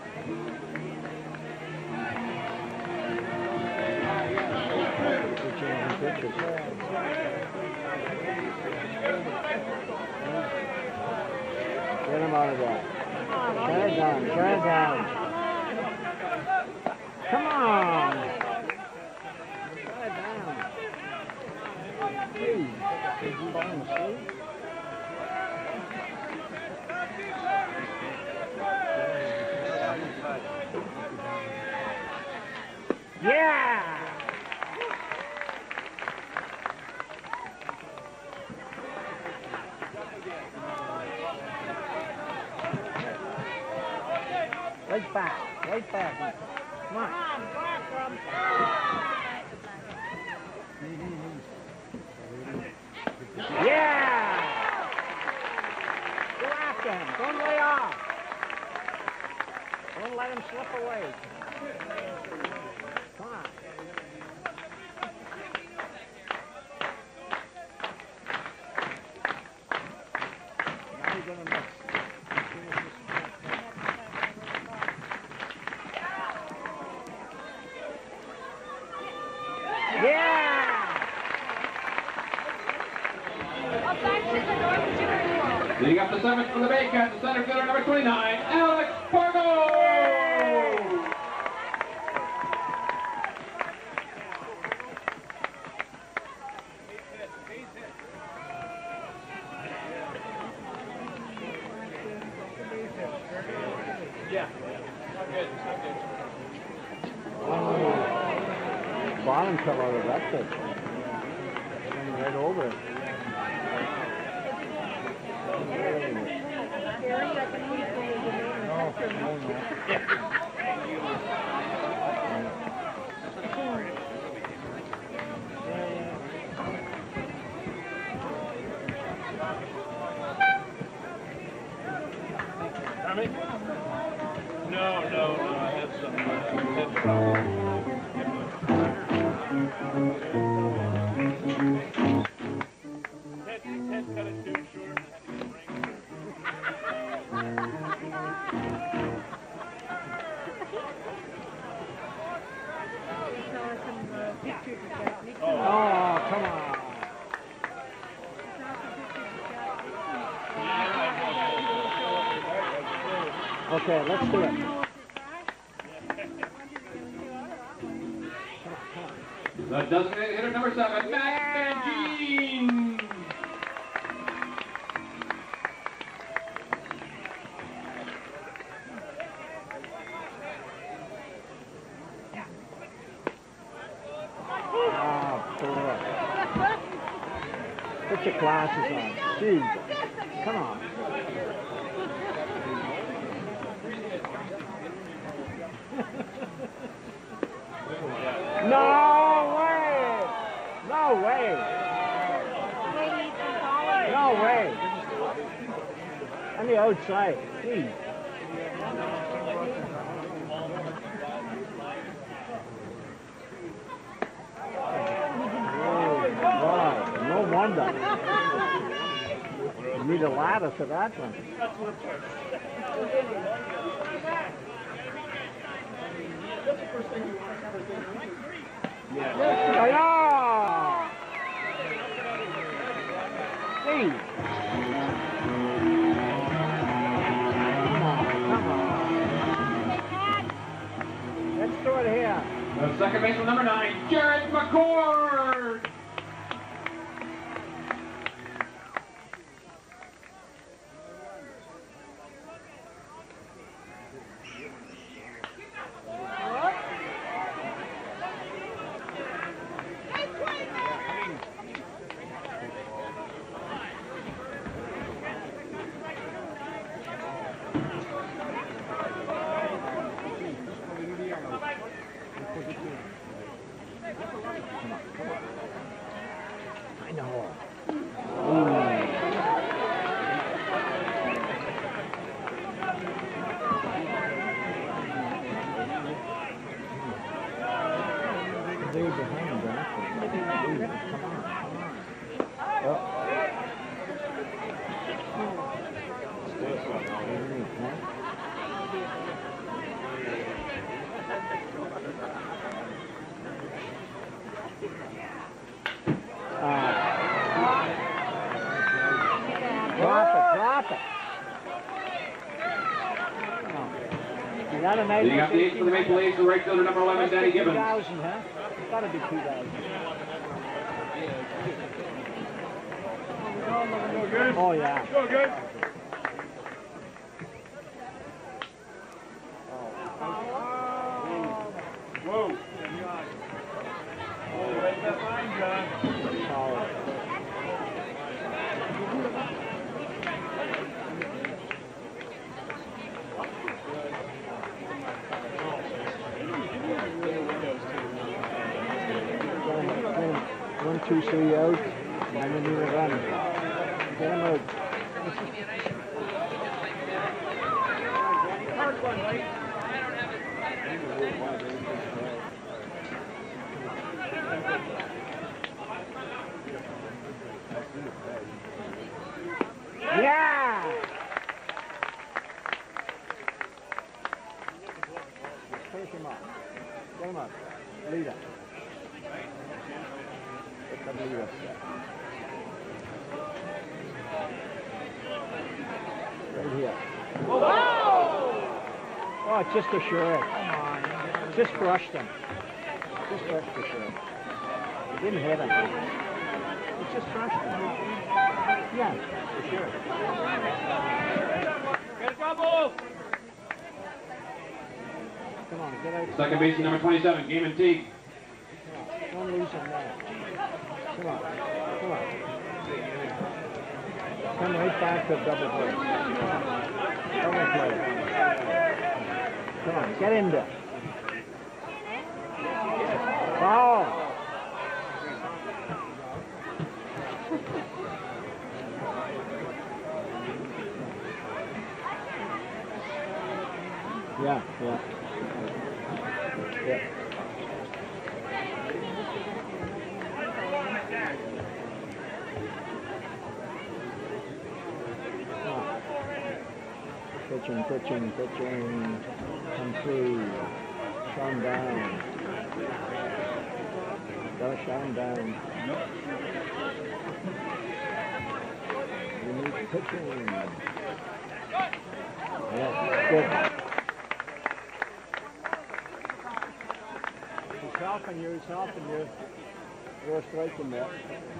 Get him out of there. Turn it down. Turn it down. Come on. Turn it down. Hey, is he falling asleep? Yeah! Right back, right back. Come on. Yeah! Go after him. Don't lay off. Don't let him slip away. Come on. Leading up the seventh for the Baycats, the center fielder number twenty-nine, Alex Pargo! Bottom fell out of that pitch. Went right over it. No, no, no, I had some uh, head problems. Head, head cut it too short. Oh, come on. Okay, let's do it. The designated hitter number seven, Matt Mangine. Oh, boy. Put your glasses on. Jeez. Come on. No way! No way! No way! On the outside. Jeez. Wow, no wonder. You need a ladder for that one. That's the first thing you want to cover. Yeah. Yeah. Hey. Come on, come on. Let's do it here. The second baseman number nine, Jared McCord. I know. They're behind that. Come on, come on. Oh. Drop it, drop it. You got a nice You got the eighth for the Maple Leafs, the right fielder number eleven, Danny Gibbons. two thousand, huh? It's got to be two thousand. Oh, yeah. Go, good. Whoa. Oh, right that line, John. Solid. One, two, three out, and then you run. Get him out. Hard one, Mike. Yeah! Finish him up. Get him up. Lead up. Get the lead up. Right here. Oh, it's just a shirt. Come on. Just brushed him. Just brushed the shirt. He didn't hit him. It just brushed him. Yeah, for sure. Get a double! Come on, get out. Second baseman number twenty-seven, Gaiman Teague. Don't lose him there. Come on. Come on. Come right back to double play. Double play. Come on, get in there. Foul. Yeah, yeah. Yeah. Pitching, pitching, pitching. Come through. Shut him down. Gotta shut him down. We need pitching. Yeah, good. He's helping you, he's helping you. You're striking there.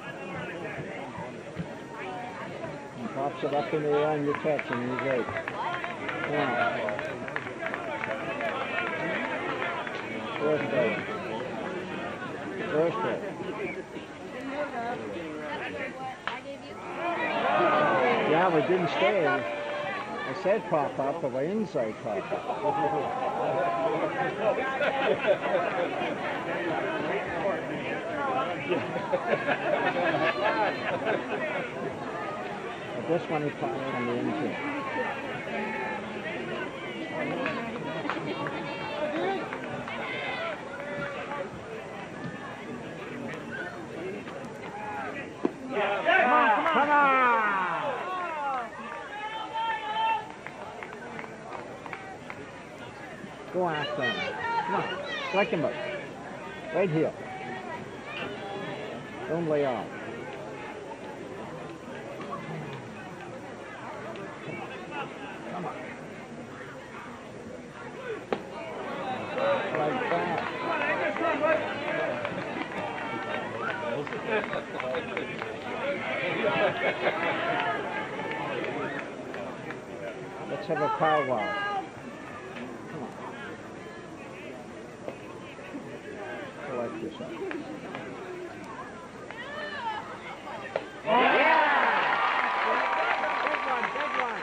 He pops it up in the air and you catch him, he's right. Yeah. First base. First base. Yeah, we didn't stay. I said pop up, but we inside pop up. But this one he popped on the inside. Come on, come on! Go after him. Come on, strike him up. Right here. Don't lay off. Come on. Like that. Let's have a powwow. Come on. Collect yourself. Yeah! Big one, big one.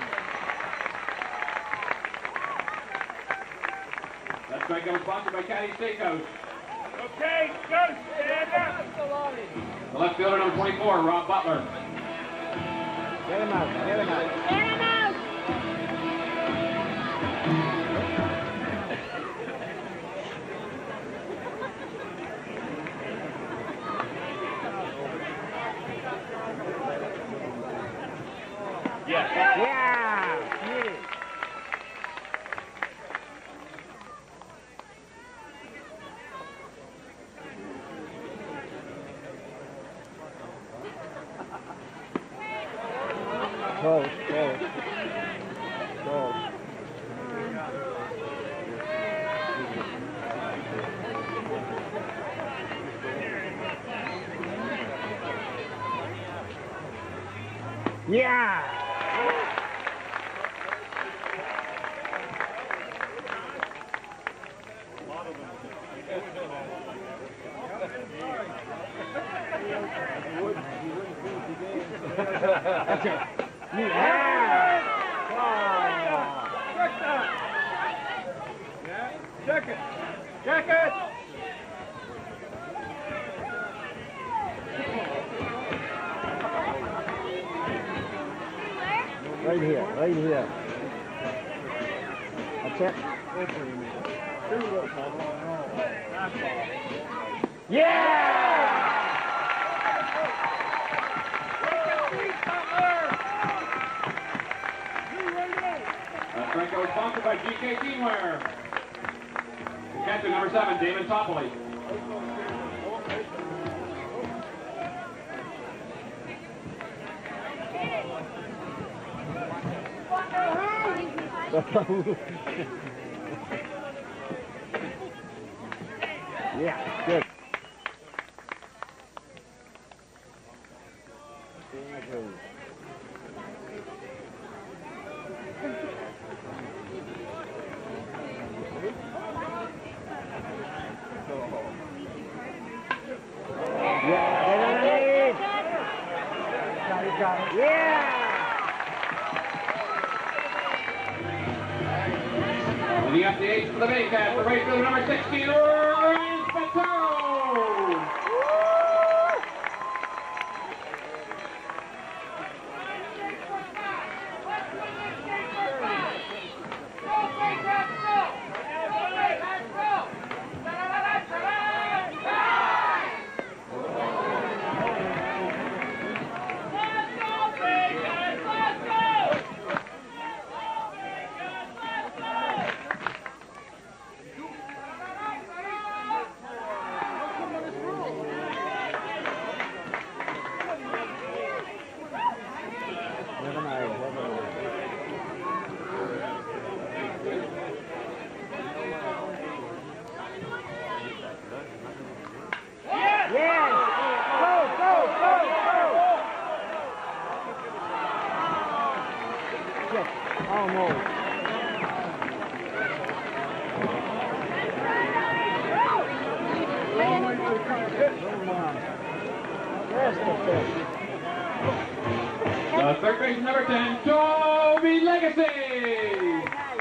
That strikeout was sponsored by Caddy Steakhouse. Okay, go, stand up! The left fielder number twenty-four, Rob Butler. Get him out, get him out. Get him out! Yeah. Yeah! Hit it. Close, close. Close. Yeah! That's it. Yeah! Check it! Check it! Right here, right here. That's it. Yeah! That strikeout was sponsored by G K Teamwear. Catcher number seven, Damon Topley. Yeah, good. Leading up the eighth for the Baycats, the right fielder number sixteen, Ryan Spataro. The third base number ten, Toby Legacy.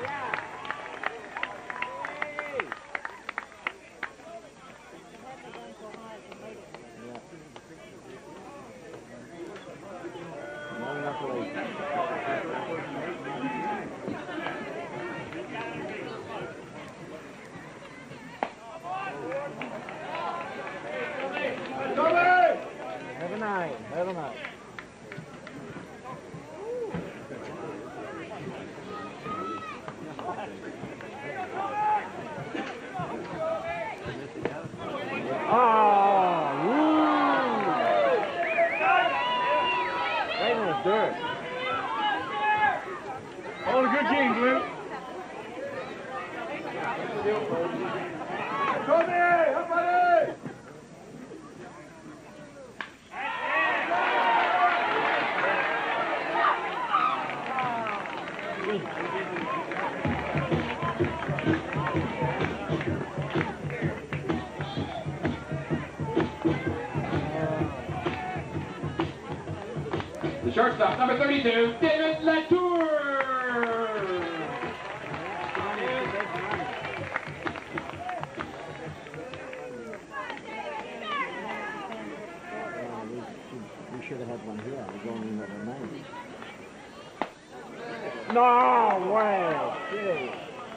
Have a night, have a night. Oh, woo! Right in the dirt. All a good game, Blue. Come here, everybody! The shortstop, number thirty-two, David Latour. We should have had one here. We're going in over nine. No way! Gee.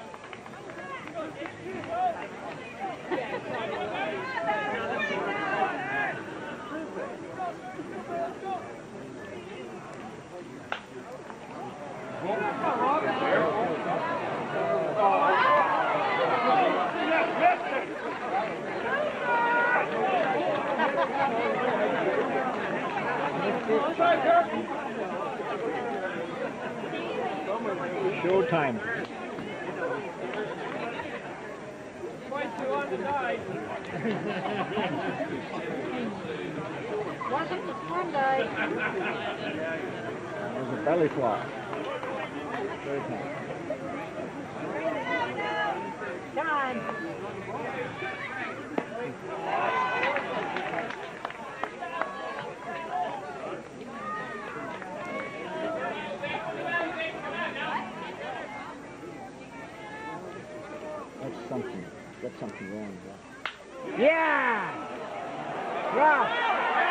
Showtime. twenty-two on the night. Wasn't this one day? There's a belly flop. Showtime. Time. That's something. That's something wrong. Yeah. Yeah! Yeah!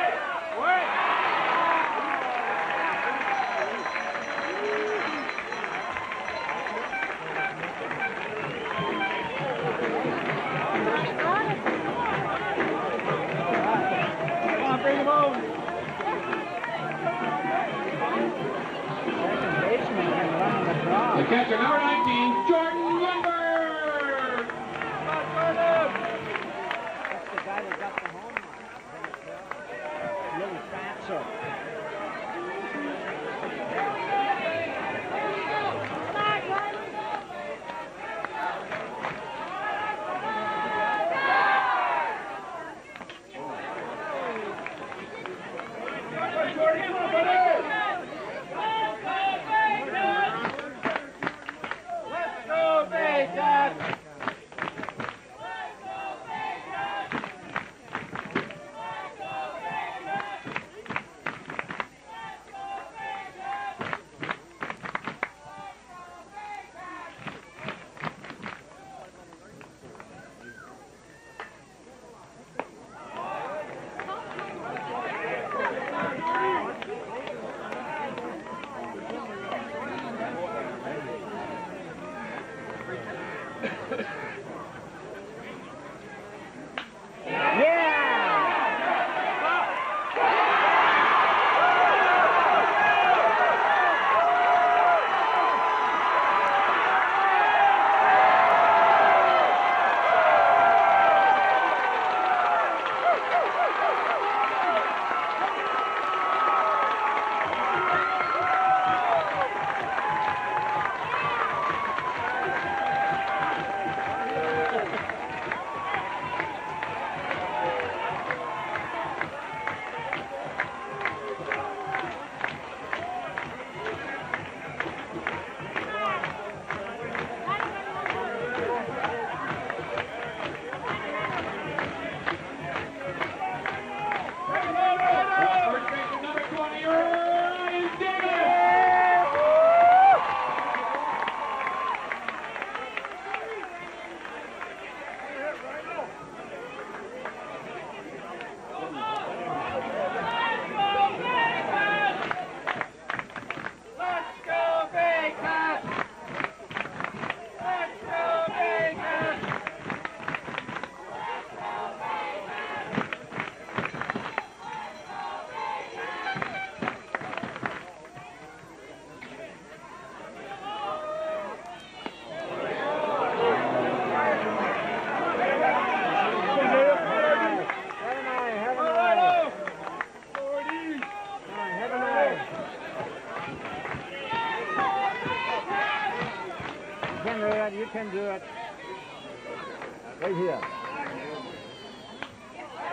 Come on, bring him home. The catcher, number nineteen, Jordan Lundberg. That's the guy that got the home run. Really fatso. Come on, Riley.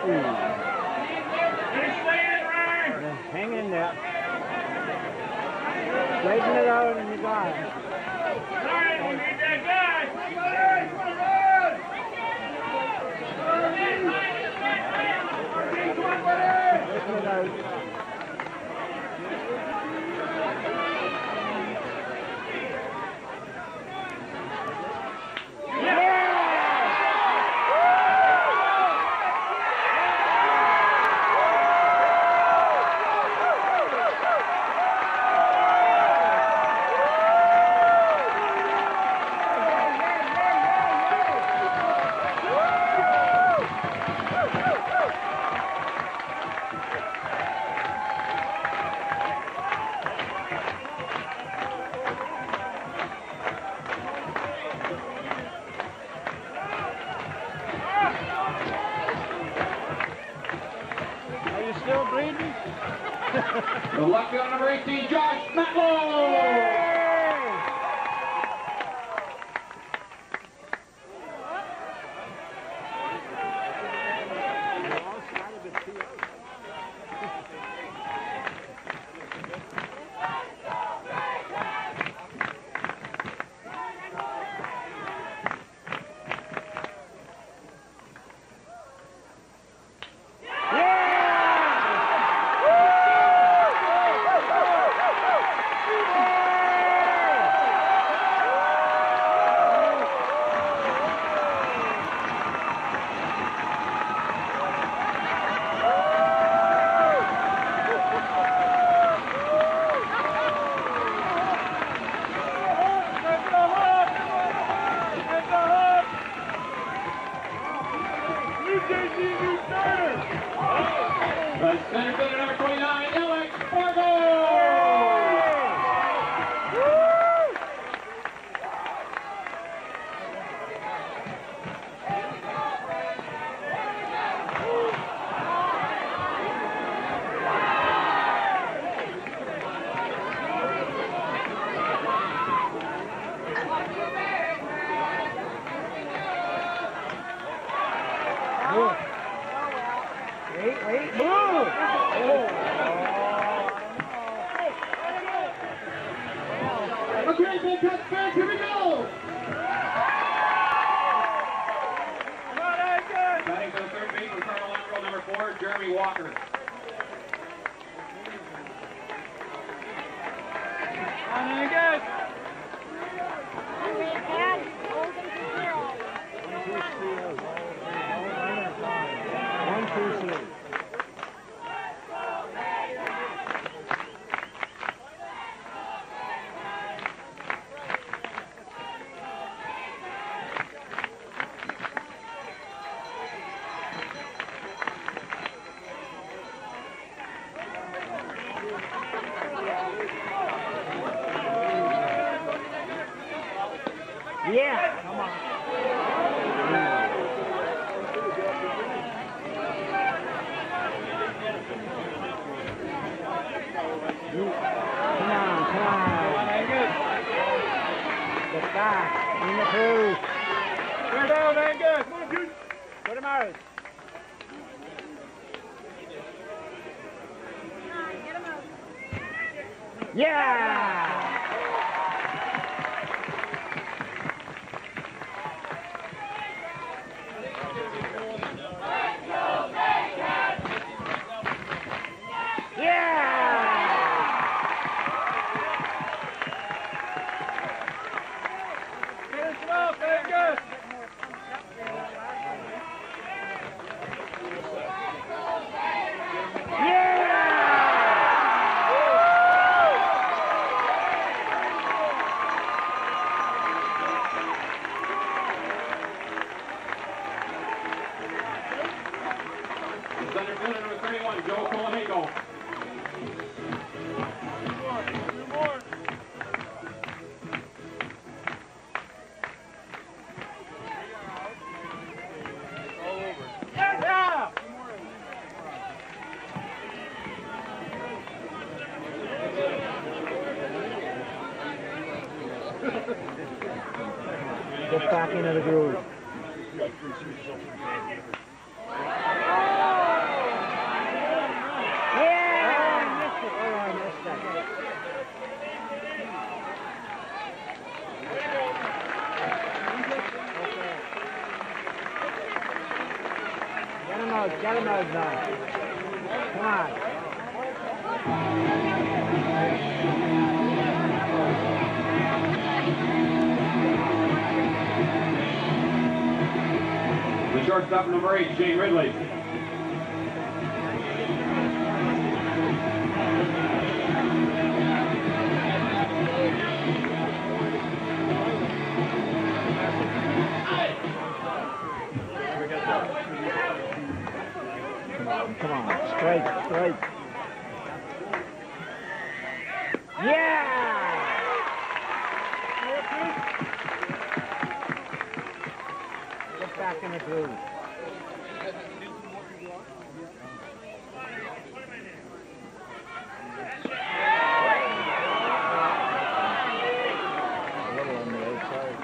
Hang in there. Straighten it out and you got it. Sorry, we need that guy. Straighten it out. The left field number eighteen, Josh Matlow. The center fielder number twenty-nine, Alex Fargo. Wait, wait, move! Okay, big cut fans, here we go! Batting to the third base from Colonel Lateral number four, Jeremy Walker. One, two, three. Yeah, come on. Come on, come on. Get back. In the crew. Get down, Angus! Come on, dude! Put him out. Yeah! Center fielder number thirty-one, Joe Colamico. Get back into the groove. Get him out, get him out now. Come on. The shortstop, number eight, Shane Ridley. Come on, straight, straight. Yeah! Get back in the groove. A little on the outside.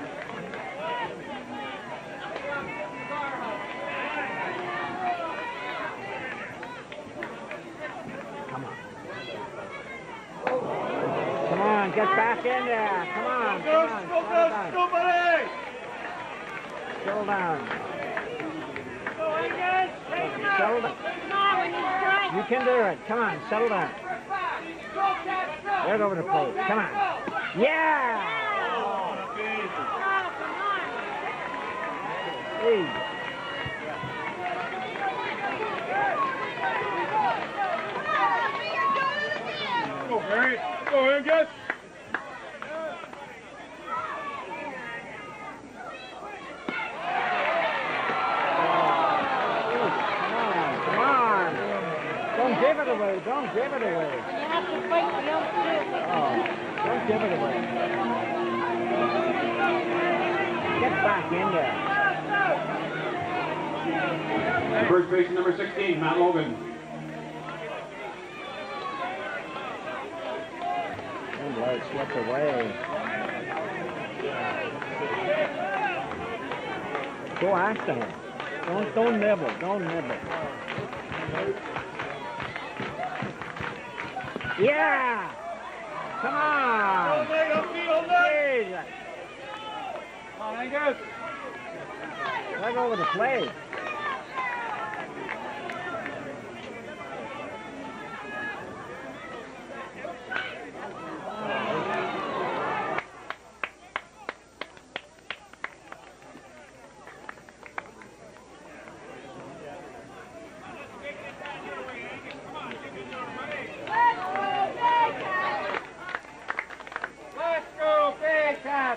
Come on, get back in there. Come on, come on. Settle down. Settle down. Settle down. You can do it. Come on, settle down. Right over the plate. Come on. Yeah! Hey. Go, Barry. Go ahead, guys. Come on. Don't give it away. Don't give it away. You have to fight the young too. Oh, don't give it away. Get back in there. First baseman, number sixteen, Matt Logan. And light swept away. Go after him. Don't don't nibble. Don't nibble. Yeah! Come on! Jesus. Come on, Angus. Right over the plate. Let's go, Big Cat.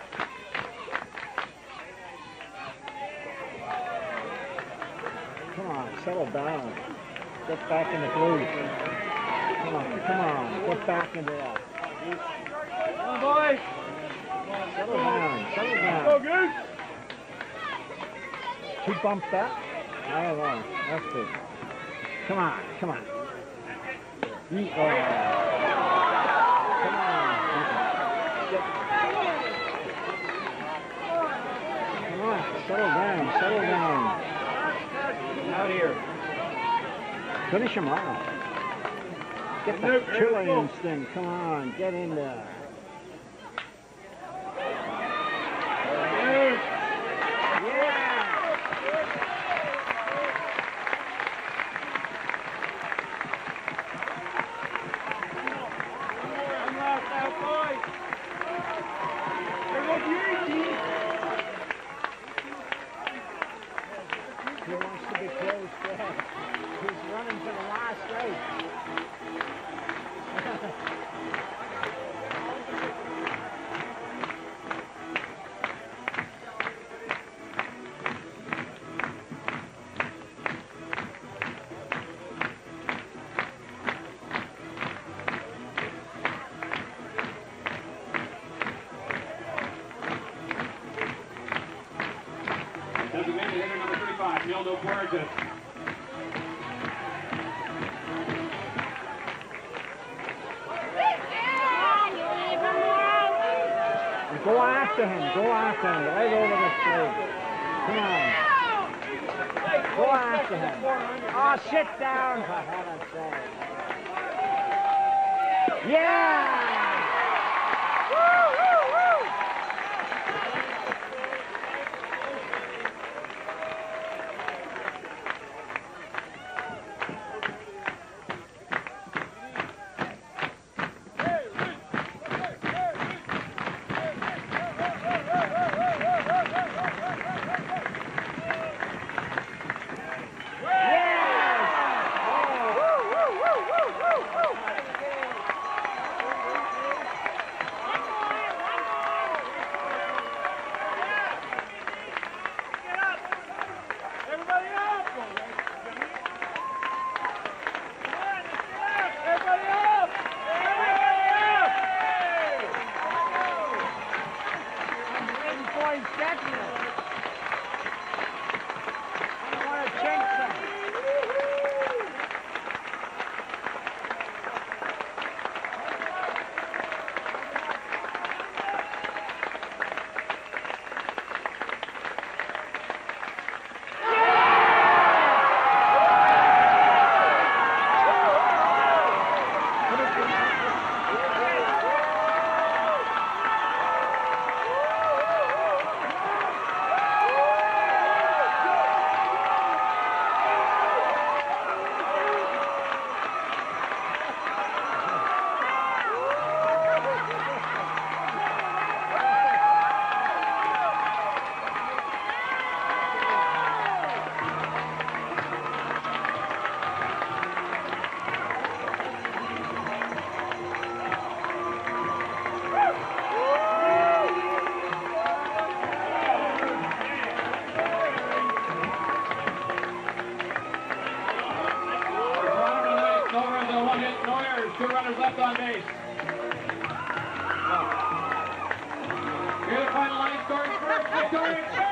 Come on, settle down. Get back in the groove. Come on, come on, get back in there. Come on, boys. Settle down, settle Go, down. Goose. Two bumped up? I don't know. That's good. Come on, come on. Ye- oh. Come on. Come on, settle down, settle down. Out here. Finish him off. Get the Nope, killer there we go. instinct. Come on, get in there. Goose. Yeah! Come left out, boys. There goes Yankee. He wants to be close there. He's running for the last out. Designated hitter, number thirty-five, Mildo Puertas. Go after him, go after him, right over the plate. Come on. Go after him. Oh, sit down, for heaven's sake. Yeah! Woo, woo, woo! two runners left on base. Here the final line scores first. Victoria